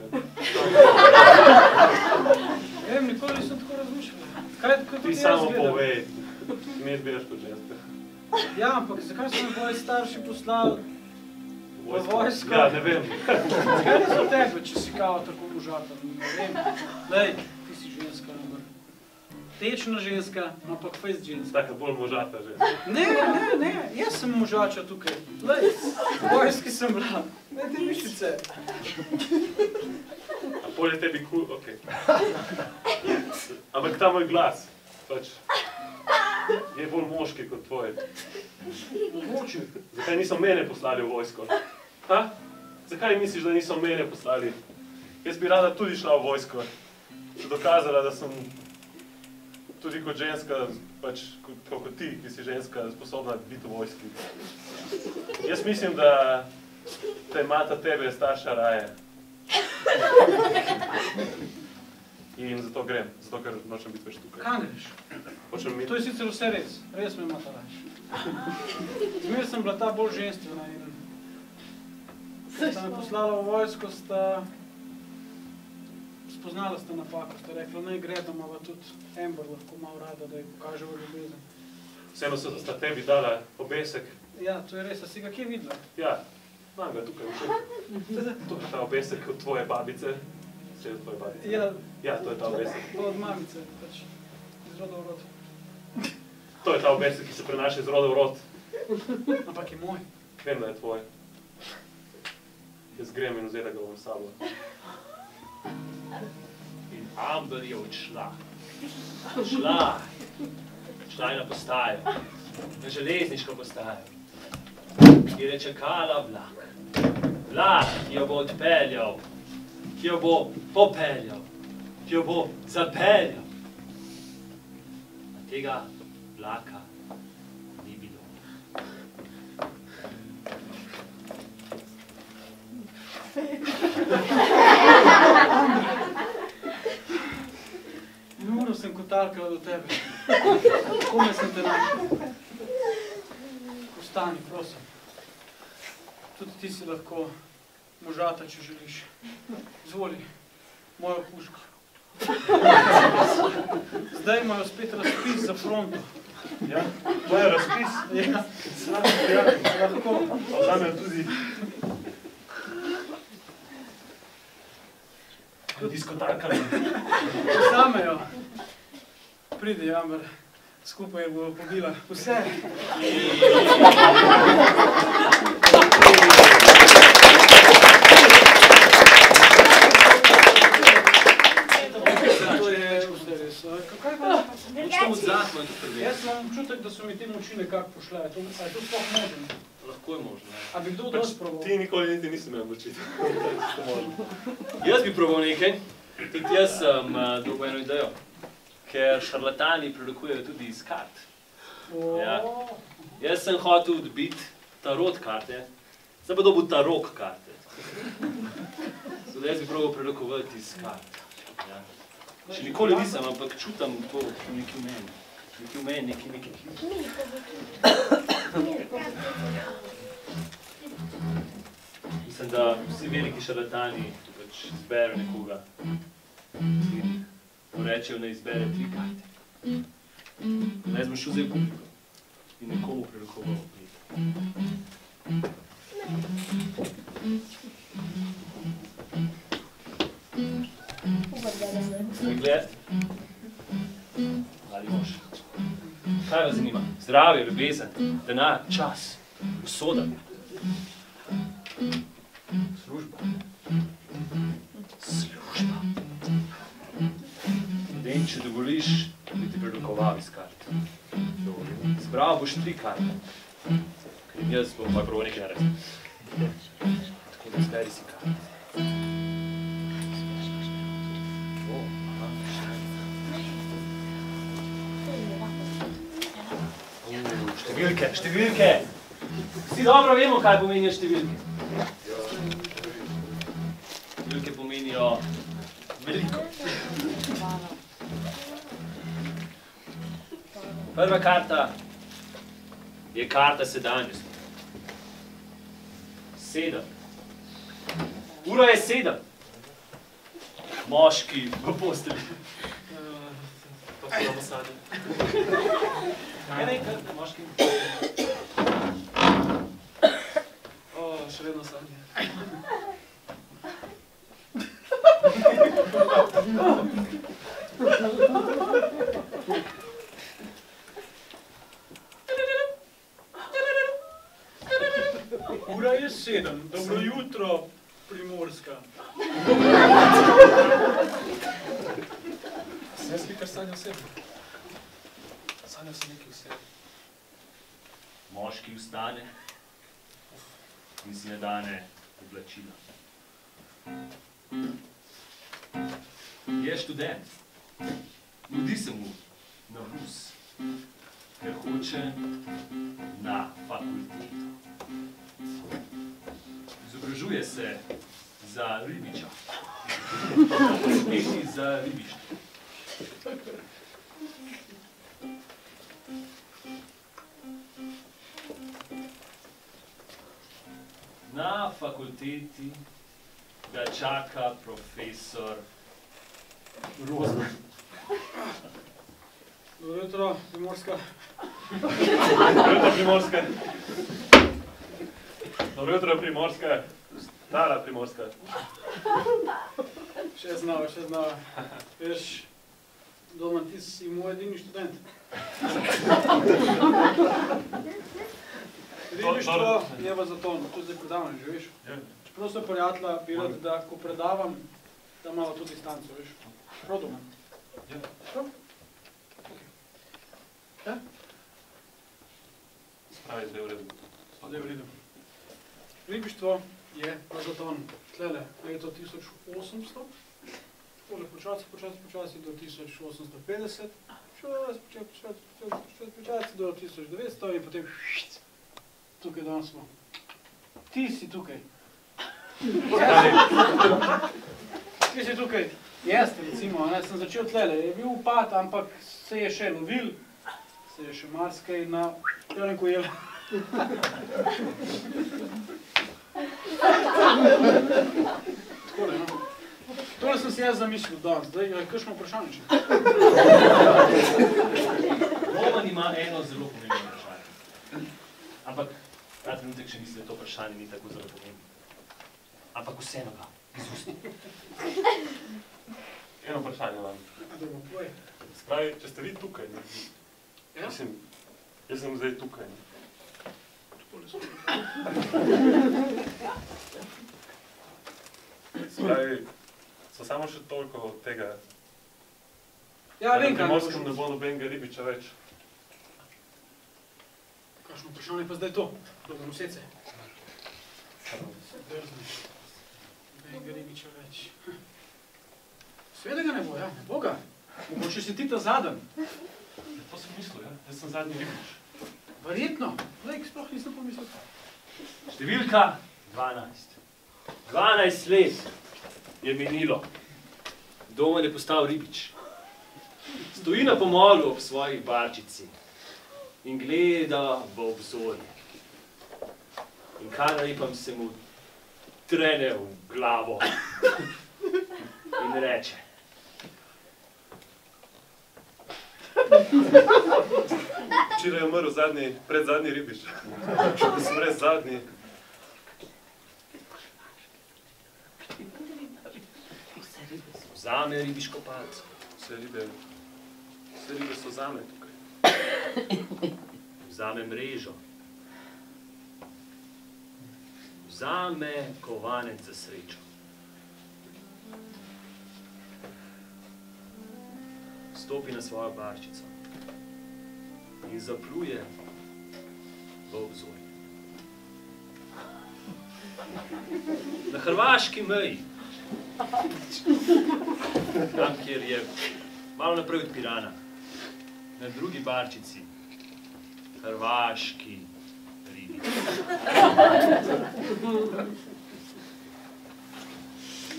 Vem, nikoli nisem tako razmišljala. Kaj, kaj ti samo povej, mi izbiraš kot ženska. Ja, ampak zakaj so me moji starši poslali v vojsko? Ja, ne vem. Zakaj ne za tebe, če si kao tako možata? Ne vem. Lej, ti si ženska, ampak tečna ženska, ampak fejst ženska. Taka bolj možata ženska. Ne, ne, ne, jaz sem možača tukaj. Lej, v vojski sem bila. Ne, te mišice. A pol je tebi kul, okej. Ampak ta moj glas, pač, je bolj moški kot tvoj. Mogoče. Zakaj niso mene poslali v vojsko? Ha? Zakaj misliš, da niso mene poslali? Jaz bi rada tudi šla v vojsko. Se dokazala, da sem tudi kot ženska, pač tako kot ti, ki si ženska, sposobna biti v vojski. Jaz mislim, da te imata tebe starša raje. In zato grem, zato ker nočem biti več tukaj. Kam greš? Hočem imeti... To je sicer vse res, res me imata raje. Zmer sem bila ta bolj ženstvena in sta me poslala v vojsko, sta spoznala sta napako, sta rekla, naj gre, da imava tudi Amber lahko malo rada, da ji pokaže v ljubezen. Vseeno sta tebi dala obesek. Ja, to je res, a si ga kje videla? Ja, imam ga tukaj vse. To je ta obesek od tvoje babice. Vse od tvoje babice. Ja, ja, to je ta obesek. To od mamice, pač iz roda v rod. To je ta obesek, ki se prenaša iz roda v rod. Ampak je moj. Vem, da je tvoj. Jaz grem in vzela ga bom s sabo. In Amber je odšla. Odšla. Šla je na postajo. Na železniško postajo. Kjer je čakala vlak. Vlak, ki jo bo odpeljal. Ki jo bo popeljal. Ki jo bo zapeljal. A tega vlaka ni bilo. Nuro sem kotalkala do tebe. Kome sem te našla. Ostani, prosim. Tudi ti si lahko možata, če želiš. Zvoli, mojo puško. Zdaj imajo spet razpis za fronto. Ja, to je razpis? Ja, ja, lahko. Vzame tudi. Diskotarkami. Vzamejo. Pridi, Amber. Skupaj bo pobila vse. To je vse res. Kaj pa? Jaz imam občutek, da so mi te moči nekako pošle. A je to sploh možno? Lahko je možno. A bi kdo dosti probal? Ti nikoli niti nisem imel moči. Jaz bi probal nekaj. Tudi jaz sem dobil eno idejo. Ker šarlatani prorokujejo tudi iz kart. Ja. Jaz sem hotel odbiti tarot karte, zdaj pa dobil tarok karte. Zdaj jaz bi probal prorokovati iz kart. Ja. Še nikoli nisem, ampak čutam to nekaj v meni. Nekaj v meni, nekaj nekaj. Mislim, da vsi veliki šarlatani pač izberejo nekoga. Rečejo, da izbere tri karte. Jaz bom šel zdaj v publiko in nekomu prerokoval nekaj. Svoj gled? Ali mož? Kaj vas zanima? Zdravje, ljubezen, denar, čas, usoda, služba. Služba. In če dovoliš, bi ti prerokoval iz kart. Izbral boš tri karte. In jaz bom pa probal nekaj narediti. Tako da izberi si karte. Številke, številke! Vsi dobro vemo, kaj pomenijo številke. Številke pomenijo veliko. Prva karta je karta sedanjosti. Sedem. Ura je sedem. Moški v posteli. To so samo sanje. Kaj ne, kaj moški? O, še vedno sanje. Ura je sedem. Dobro jutro, Primorska. Sem jaz kar sanjal sebi. Sanjal sem nekaj v sebi. Moški vstane in si nadane oblačila. Je študent. Mudi se mu na vus, ker hoče na fakulteto. Izobražuje se za ribiča. Na fakulteti za ribištvo. Na fakulteti ga čaka profesor Rozman. Dobro jutro, Primorska. Dobro jutro, Primorska. Dobro jutro, Primorska. Stara Primorska. Še znava, še znava. Veš, Doman, ti si moj edini študent. Ribištvo je v zatonu, tu zdaj predavam, že veš. Čeprav so prijatelja, bi rad, da ko predavam, da malo to distanco, veš. Prav, Doman? Ja. Prav? Ok. Ja? Spravi, zdaj v redu. Zdaj v redu. Ribištvo je v zatonu. Tlele, leto tisoč osemsto. Tole počasi, počasi, počasi do tisoč osemsto petdeset. Počasi, počasi, počasi, počasi, počasi do tisoč devetsto in potem tukaj danes smo. Ti si tukaj. Ti si tukaj. Jaz, recimo, ne, sem začel tlele. Je bil upad, ampak se je še lovil, se je še marsikaj na Jarenku jel. Takole, no. Tole sem si jaz zamislil danes. Zdaj, kakšno vprašanje še? Roman ima eno zelo pomembno vprašanje. Ampak ta trenutek še misli, da to vprašanje ni tako zelo pomembno. Ampak vseeno ga, izusni. Eno vprašanje vam. Dobro, povej. Spravi, če ste vi tukaj, ne? Ja? Mislim, jaz sem zdaj tukaj, ne? Spravi, so samo še toliko od tega, Ja, vem, na kaj Primorskem boš. ne bo nobenega ribiča več. Kakšno vprašanje pa zdaj to? Dobro, vsece. Drzneš. Nobenega ribiča več. Sveda ga ne bo, ja, ne bo ga. Mogoče si ti ta zaden. To sem mislil, ja? Jaz sem zadnji ribič. Verjetno. Lejk, sploh nisem pomislil. Številka dvanajst. dvanajst let je minilo. Doman je postal ribič. Stoji na pomolu ob svojih barčici in gleda v obzorje. In kar ripam se mu trene v glavo in reče. Včeraj je umrl zadnji, predzadnji ribič. Da sem res zadnji. Vzame ribiško palco. Vse ribe, vse ribe so zame tukaj. Vzame mrežo. Vzame kovanec za srečo. Stopi na svojo barčico in zapluje v obzorje. Na hrvaški meji, tam, kjer je malo naprej od Pirana, na drugi barčici, hrvaški ribič.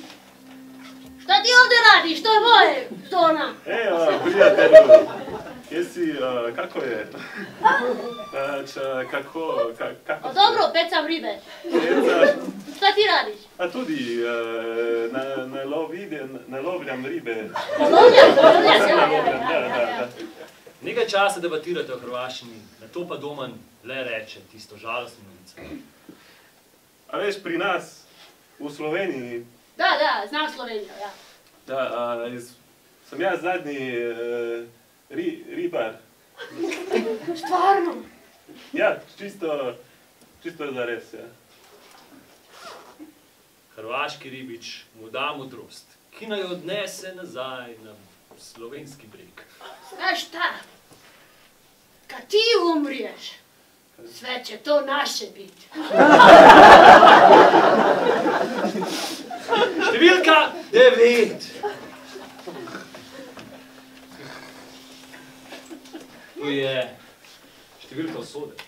Šta ti ovdje radiš? To je moje zona. Evo, prijatelju, Jesi, kako je? Kako, kako... Dobro, pecam ribe. Šta ti radiš? A tudi, nalovljam ribe. Nalovljam, nalovljam, Nekaj časa debatirate o hrvaščini, na to pa Domen le reče tisto žalostno novico. A veš, pri nas, v Sloveniji... Da, da, znam Slovenijo, ja. Da, sem jaz zadnji ribar. Stvarno? Ja, čisto, čisto zares, ja. Hrvaški ribič mu da modrost, ki naj odnese nazaj na slovenski breg. Znaš šta? Kad ti umriješ, sve će to naše biti. Številka devet. To je številka usode.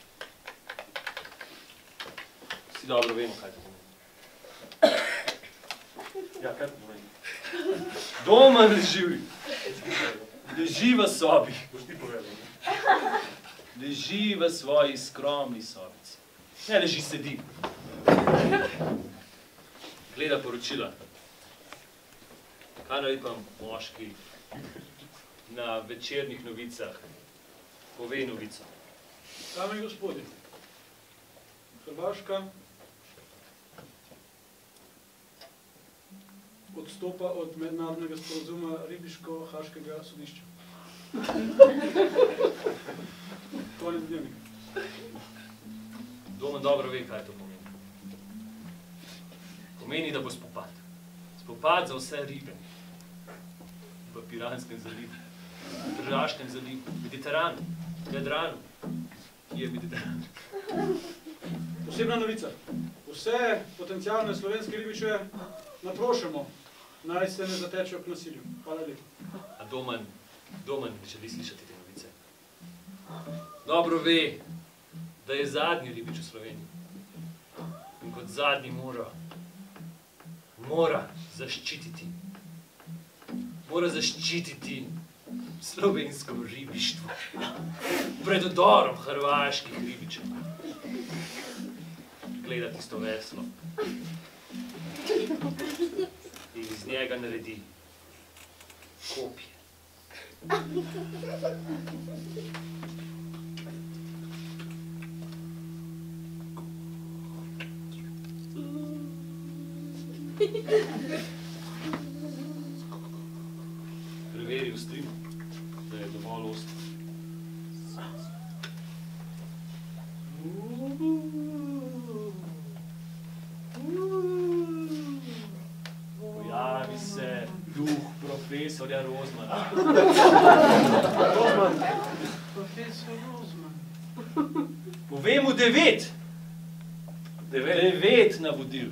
Vsi dobro vemo, kaj to pomeni. Ja, kaj to pomeni? Domen leži. Leži v sobi. Boš ti povedal. Leži v svoji skromni sobici. Ne leži, sedi. Gleda poročila. Kaj naj pa moški na večernih novicah pove novico? Dame in gospodje, Hrvaška odstopa od mednarodnega sporazuma Ribiško-Haškega sodišča. Konec dnevnika. Domen dobro ve, kaj to pomeni. Pomeni, da bo spopad. Spopad za vse ribe. V Piranskem zalivu, v Tržaškem zalivu, Mediteranu, Jadranu, ki je Mediteran. Posebna novica. Vse potencialne slovenske ribiče naprošamo, naj se ne zatečejo k nasilju. Hvala lepa. A Domen, Domen želi slišati te novice. Dobro ve, da je zadnji ribič v Sloveniji. In kot zadnji mora, mora zaščititi, mora zaščititi slovensko ribištvo pred odorom hrvaških ribičev. Gleda tisto veslo in iz njega naredi kopje. Preveri v strimu, da je dovolj ostro. Pojavi se duh profesorja Rozmana. Rozman. Profesor Rozman. Povej mu devet. Devet navodil.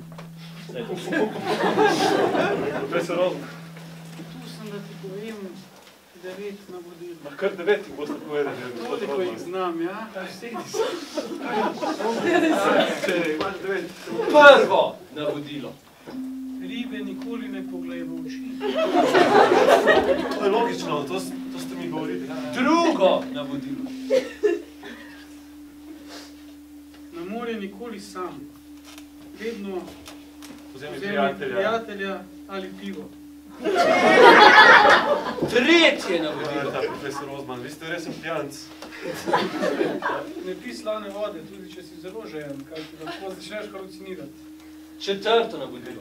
Profesor Rozman. Tu sem, da ti povem devet navodil. Ma kar devet ti boste povedali. Toliko jih znam, ja? Sedi se. Prvo navodilo. Ribe nikoli ne poglej v oči. To je logično, to, to ste mi govorili. Drugo navodilo. Na morje nikoli sam. Vedno Vzemi vzemi prijatelja. prijatelja ali pivo. Tretje navodilo. Ta profesor Rozman, vi ste resen pijanc. Ne pij slavne vode, tudi če si zelo žejen, kaj ti lahko začneš halucinirati. Četrto navodilo.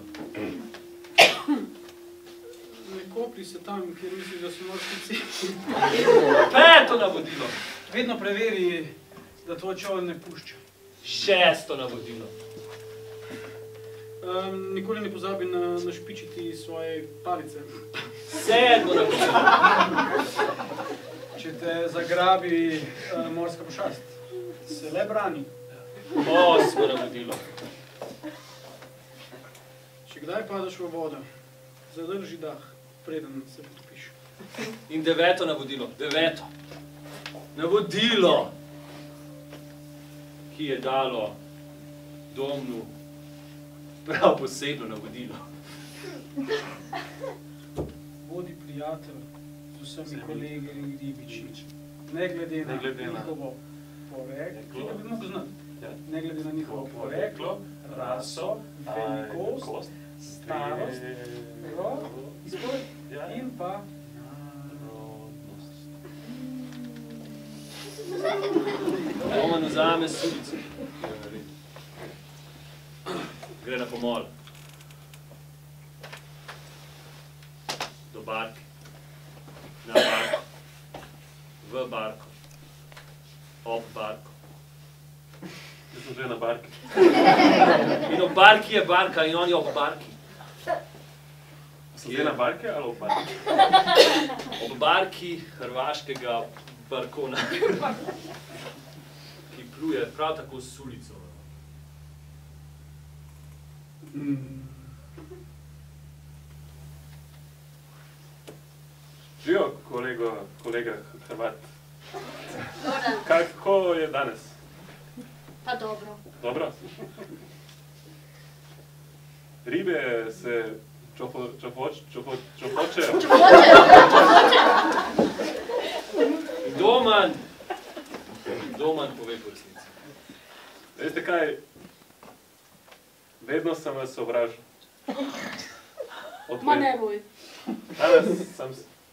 Ne kopli se tam, kjer misliš, da so morski psi. Peto navodilo. Vedno preveri, da tvoj čoln ne pušča. Šesto navodilo. Um, nikoli ne pozabi na, našpičiti svoje palice. Sedmo navodilo. Če te zagrabi uh, morska pošast, se le brani. Osmo navodilo. Če kdaj padaš v vodo, zadrži dah, preden se potopiš. In deveto navodilo. Deveto. Navodilo, ki je dalo Domnu prav posebno navodilo. Bodi prijatelj z vsemi kolegi in ribiči. ne glede na njihovo poreklo, bi mogel znati, ne glede na njihovo poreklo, raso, velikost, starost, in pa Roman vzame sulico. Gre na pomol. Do barke. Na barko. V barko. Ob barko. Jaz sem že na barki. In ob barki je barka in on je ob barki. So zdaj na barke ali ob barki? Ob barki hrvaškega barkona, ki pluje prav tako s sulico. Živijo, kolego, kolega Hrvat. Kako je danes? Pa dobro. Dobro? Ribe se čopo, čopoč, čopo, čopočejo? Čopočejo, čopočejo. Doman, Doman pove po resnici. Veste kaj, vedno sem vas sovražil. Ma ne boj. Danes sem,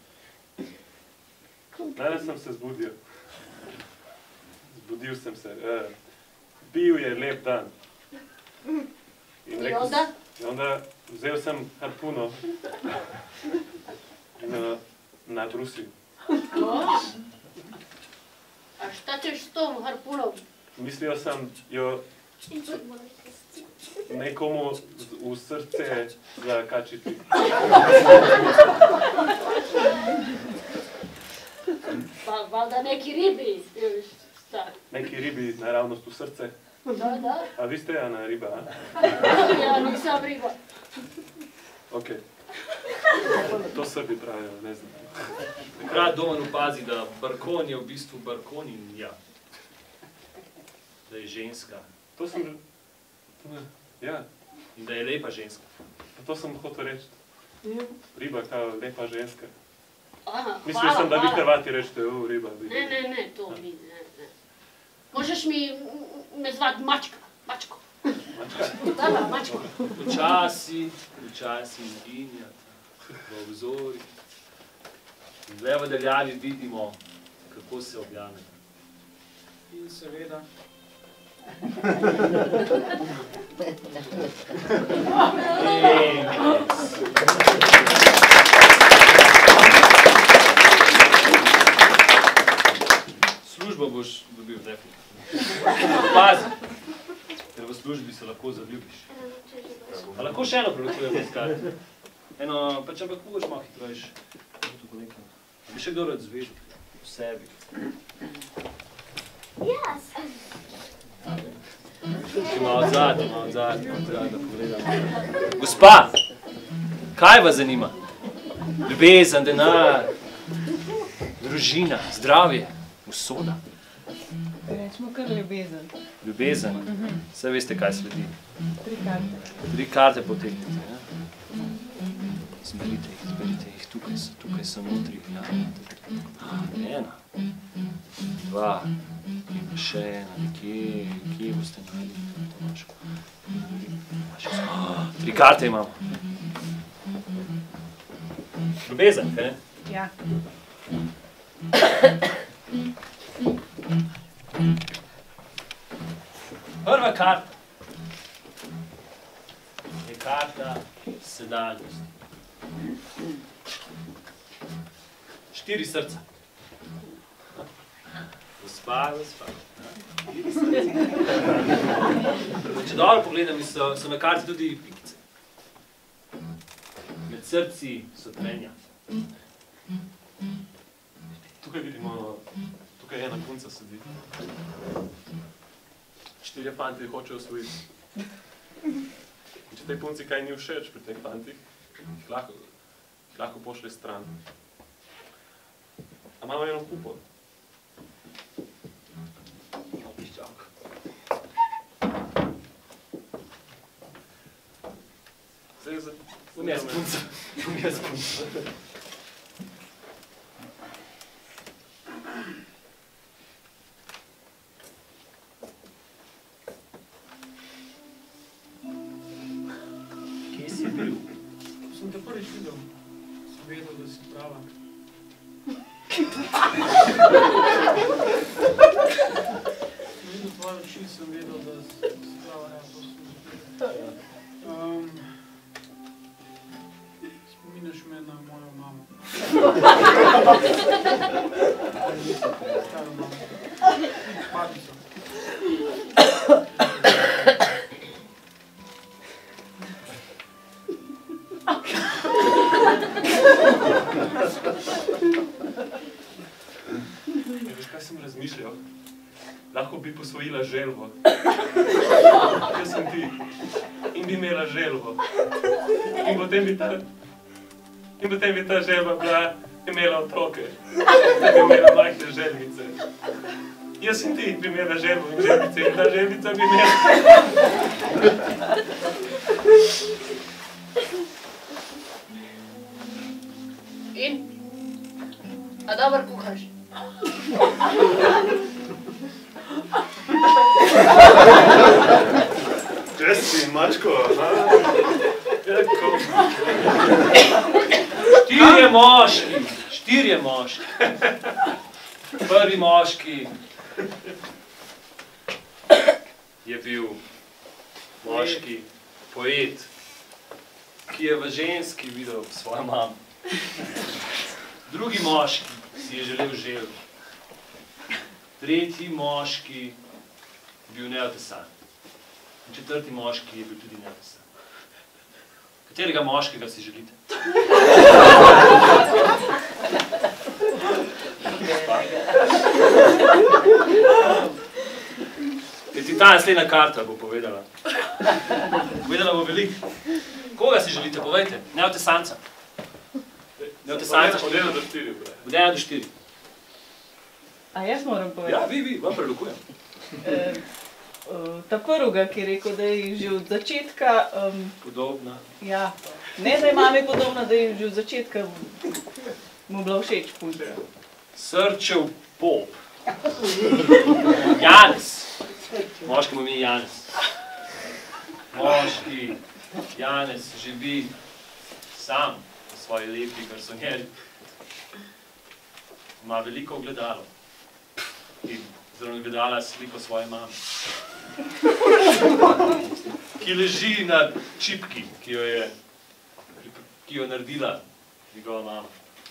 danes sem se zbudil. Zbudil sem se. Uh, bil je lep dan. In rekel, onda? In onda vzel sem harpuno in uh, nabrusil. A šta ćeš s tom harpunom? Mislio sam jo nekomu u srce zakačiti. Pa valjda neki ribi, šta? Neki ribi naravnost u srce. Da, da. A vi ste Ana riba, a? Ja nisam riba. Ok. To Srbi pravijo, ne znam. Takrat Doman opazi, da barkon je v bistvu barkon in ja. Da je ženska. To sem... Ja. In da je lepa ženska. To sem hotel reči. Riba kao lepa ženska. Aha, Mislil hvala, sem, da vi hvala. Hrvati rečete, u, riba. Ne, ne, ne, to mi, ne, ne. Možeš mi me zvat Mačka, Mačko. Mačka? Da, da, Mačko. Počasi, počasi izginjata v obzori. In dlje v daljavi vidimo, kako se objame. in seveda Službo boš dobil definitivno. Pazi, ker v službi se lahko zaljubiš. A lahko še eno prorokujemo iskati? Eno, pač ampak boš malo hitrejš. Bi še kdo rad zvežil v sebi? Jaz. Še malo odzad, malo odzad, malo odzad, da pogledam. Gospa, kaj vas zanima? Ljubezen, denar, družina, zdravje, usoda. Rečemo kar ljubezen. Ljubezen, vse veste, kaj sledi. Tri karte. Tri karte potegnite, ja? Zberite jih, zberite jih, tukaj so, tukaj so notri. Ja. Ena, dva, in pa še ena, kje, kje boste najeli Tomaško? Oh, tri karte imamo. Ljubezen, kaj ne? Ja. Prva karta je karta sedanjosti. Štiri srca. Gospa, gospa. Štiri srca. Če dobro pogledam, so, so na karti tudi pikice. Med srci so trenja. Tukaj vidimo, tukaj ena punca sedi. Štirje fanti hočejo osvojiti. In če tej punci kaj ni všeč pri teh fantih, jih lahko, jih lahko pošle stran. A imamo eno kupon? Piščak. Zdaj za... Bom jaz punca. Bom jaz punca. Bravo. Videl tvoje oči, sem vedel, da se prava ne posluži. Spominjaš me na mojo mamo. Staro mamo. Padnico. Veš, kaj sem razmišljal? Lahko bi posvojila želvo. Jaz sem ti. In bi imela želvo. In potem bi ta, in potem bi ta želva bila, imela otroke. Da bi imela majhne želvice. Jaz in ti bi imela želvo in želvice in ta želvica bi imela. In? A dobro kuhaš? Če si, mačko, ha? Jako? Štirje moški, štirje moški. Prvi moški je bil moški poet, ki je v ženski videl svojo mamo. Drugi moški si je želel želvo. Tretji moški je bil neotesan. In četrti moški je bil tudi neotesan. Katerega moškega si želite? Je ti ta naslednja karta bo povedala. Povedala bo veliko. Koga si želite, povejte? Neotesanca. Neotesanca. Od ena do štiri. Od ena do štiri. A jaz moram povedati? Ja, vi, vi, vam prerokujem. E, ta prvega, ki je rekel, da je že od začetka... Um, Podobna. Ja, ne da je mami podobna, da je že od začetka mu bila všeč punčka. Srčev pop. Janez. Moški mu ime je Janez. Moški Janez živi sam v svoji lepi garsonjeri. Ima veliko ogledalo. In zraven ogledala sliko svoje mame. Ki leži na čipki, ki jo je ki jo naredila njegova mama.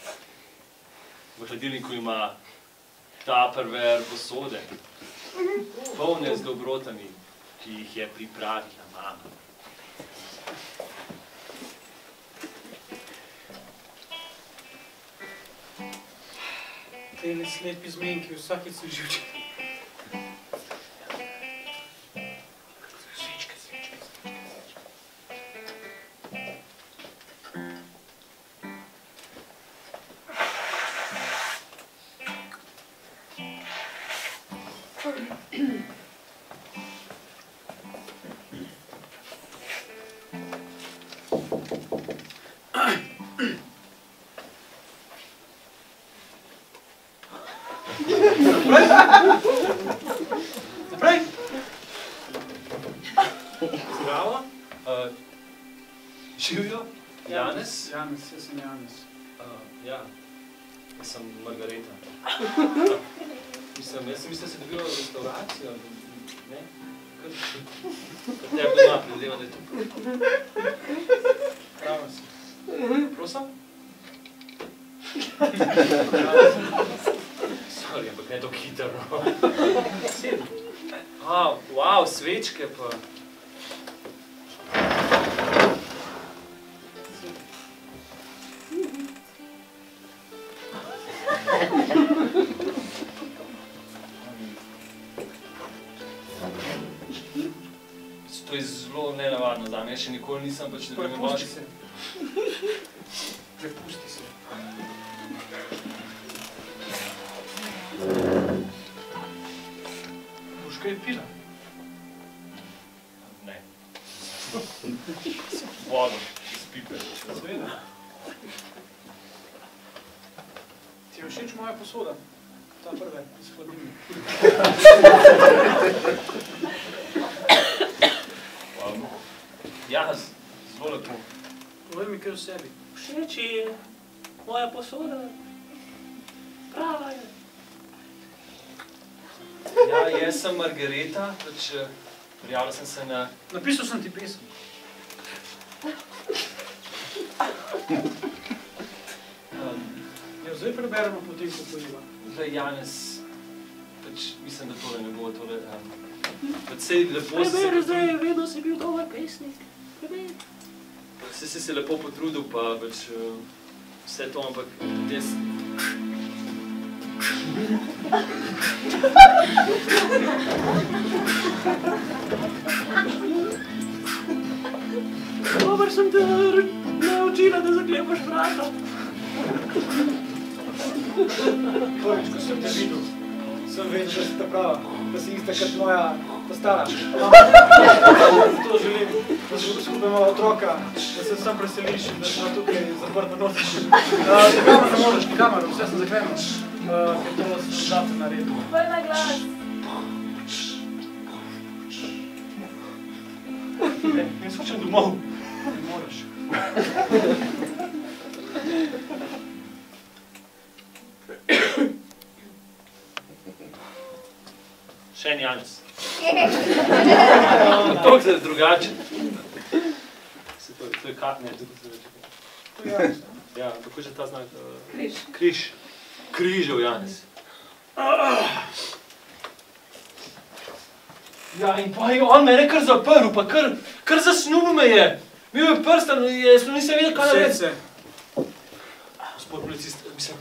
V hladilniku ima Tupperware posode, polne z dobrotami, ki jih je pripravila mama. Tele slepi zmenki, vsakič so živčeni. Svičke, svičke, svičke. Naprej! Zdravo. Uh, živijo? Janez? Janez, jaz sem Janez. Uh, ja, jaz sem Margareta. Mislim, jaz sem mislil, da se dobijo restauracijo, ne? Kar tebe doma predvidevam, da je to. Prava si. Prosim? Sorry, ampak ne to hitro. Sedi. A, wow, svečke pa. To je zelo nenavadno zame, jaz še nikoli nisem pač ne vem moški. Prepusti se. Prepusti se. Boš kaj pila? Ne. Vodo, iz pipe. Seveda. Ti je všeč moja posoda? Ta prve, iz hladilnika. Um, ja, zelo lepo. Povej mi kaj o sebi. Všeč je moja posoda. Prava je. Ja, jaz sem Margareta, pač prijavila sem se na... Napisal sem ti pesem. Ja, zdaj preberemo potem, ko pojiva. Zdaj, Janez, pač mislim, da tole ne bo tole... Pač sej lepo si se... Preberi zdaj, vedno si bil dober pesnik. Preberi. Vse si se lepo potrudil, pa pač vse to, ampak jaz... Dober sem te naučila, da zaklepaš vrata. Prvič, ko sem te videl, sem vedel, da si ta prava, da si ista kot moja ta stara. To želim, da si skupaj imamo otroka, da se sam preseliš in da smo tukaj zaprta noč. Nikamor ne možeš, nikamor, vse sem zaklenil, ker to sem zate naredil. Prva glas. Jaz hočem domov. Ne moreš. Še en Janez. Toliko se je drugačen. To je kat, ne, tukaj se reče. To je Janez. Ja, kako je že ta znak? Križ. Križ. Križev Janez. Ja, in pa je on mene kar zaprl, pa kar, kar zasnubil me je. Bil je prstan, jaz nisem vedel, kaj narediti. Sed se. Gospod policist, mislim...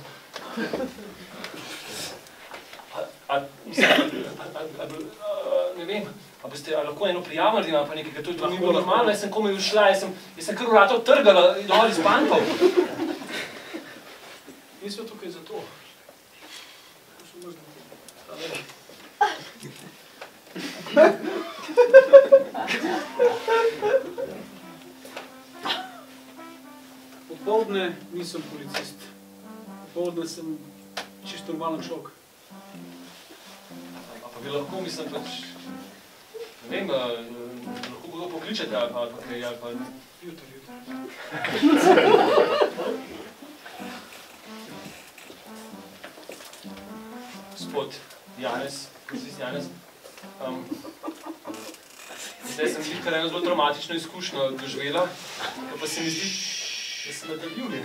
A, mislim, ne vem, a boste lahko eno prijavo naredili, pa nekaj, to ni bilo normalno, jaz sem komaj ušla, jaz sem kar vrata odtrgala, dol iz bankov. Mi smo tukaj zato. To so mrzli. Popoldne nisem policist. Popoldne sem čisto normalen človek. Pa bi lahko, mislim, pač, ne vem, lahko kdo pokličete ali pa kaj, ali pa... Jutri, jutri. Gospod Janez, policist Janez, zdaj sem že kar eno zelo traumatično izkušnjo doživela, pa se mi zdi, da se nadaljuje.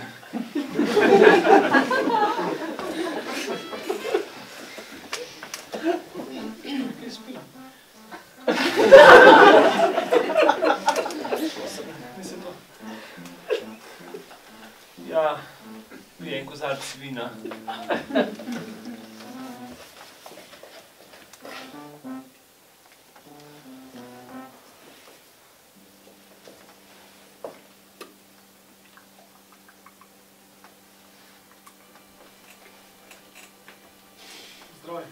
Kaj je spila? Mislim to. Ja, bi en kozarc vina. Zdravje.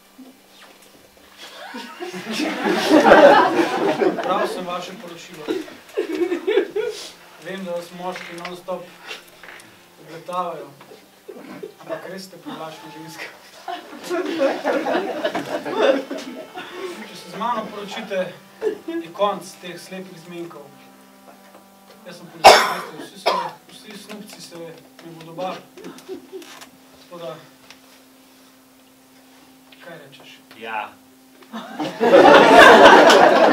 Prav sem vaše poročilo. Vem, da vas moški non-stop obletavajo, ampak res ste privlačna ženska. Če se z mano poročite, je konc teh slepih zmenkov. Jaz sem policist, vsi, vsi snupci se mi bodo bali. Tako da, kaj rečeš? Ja.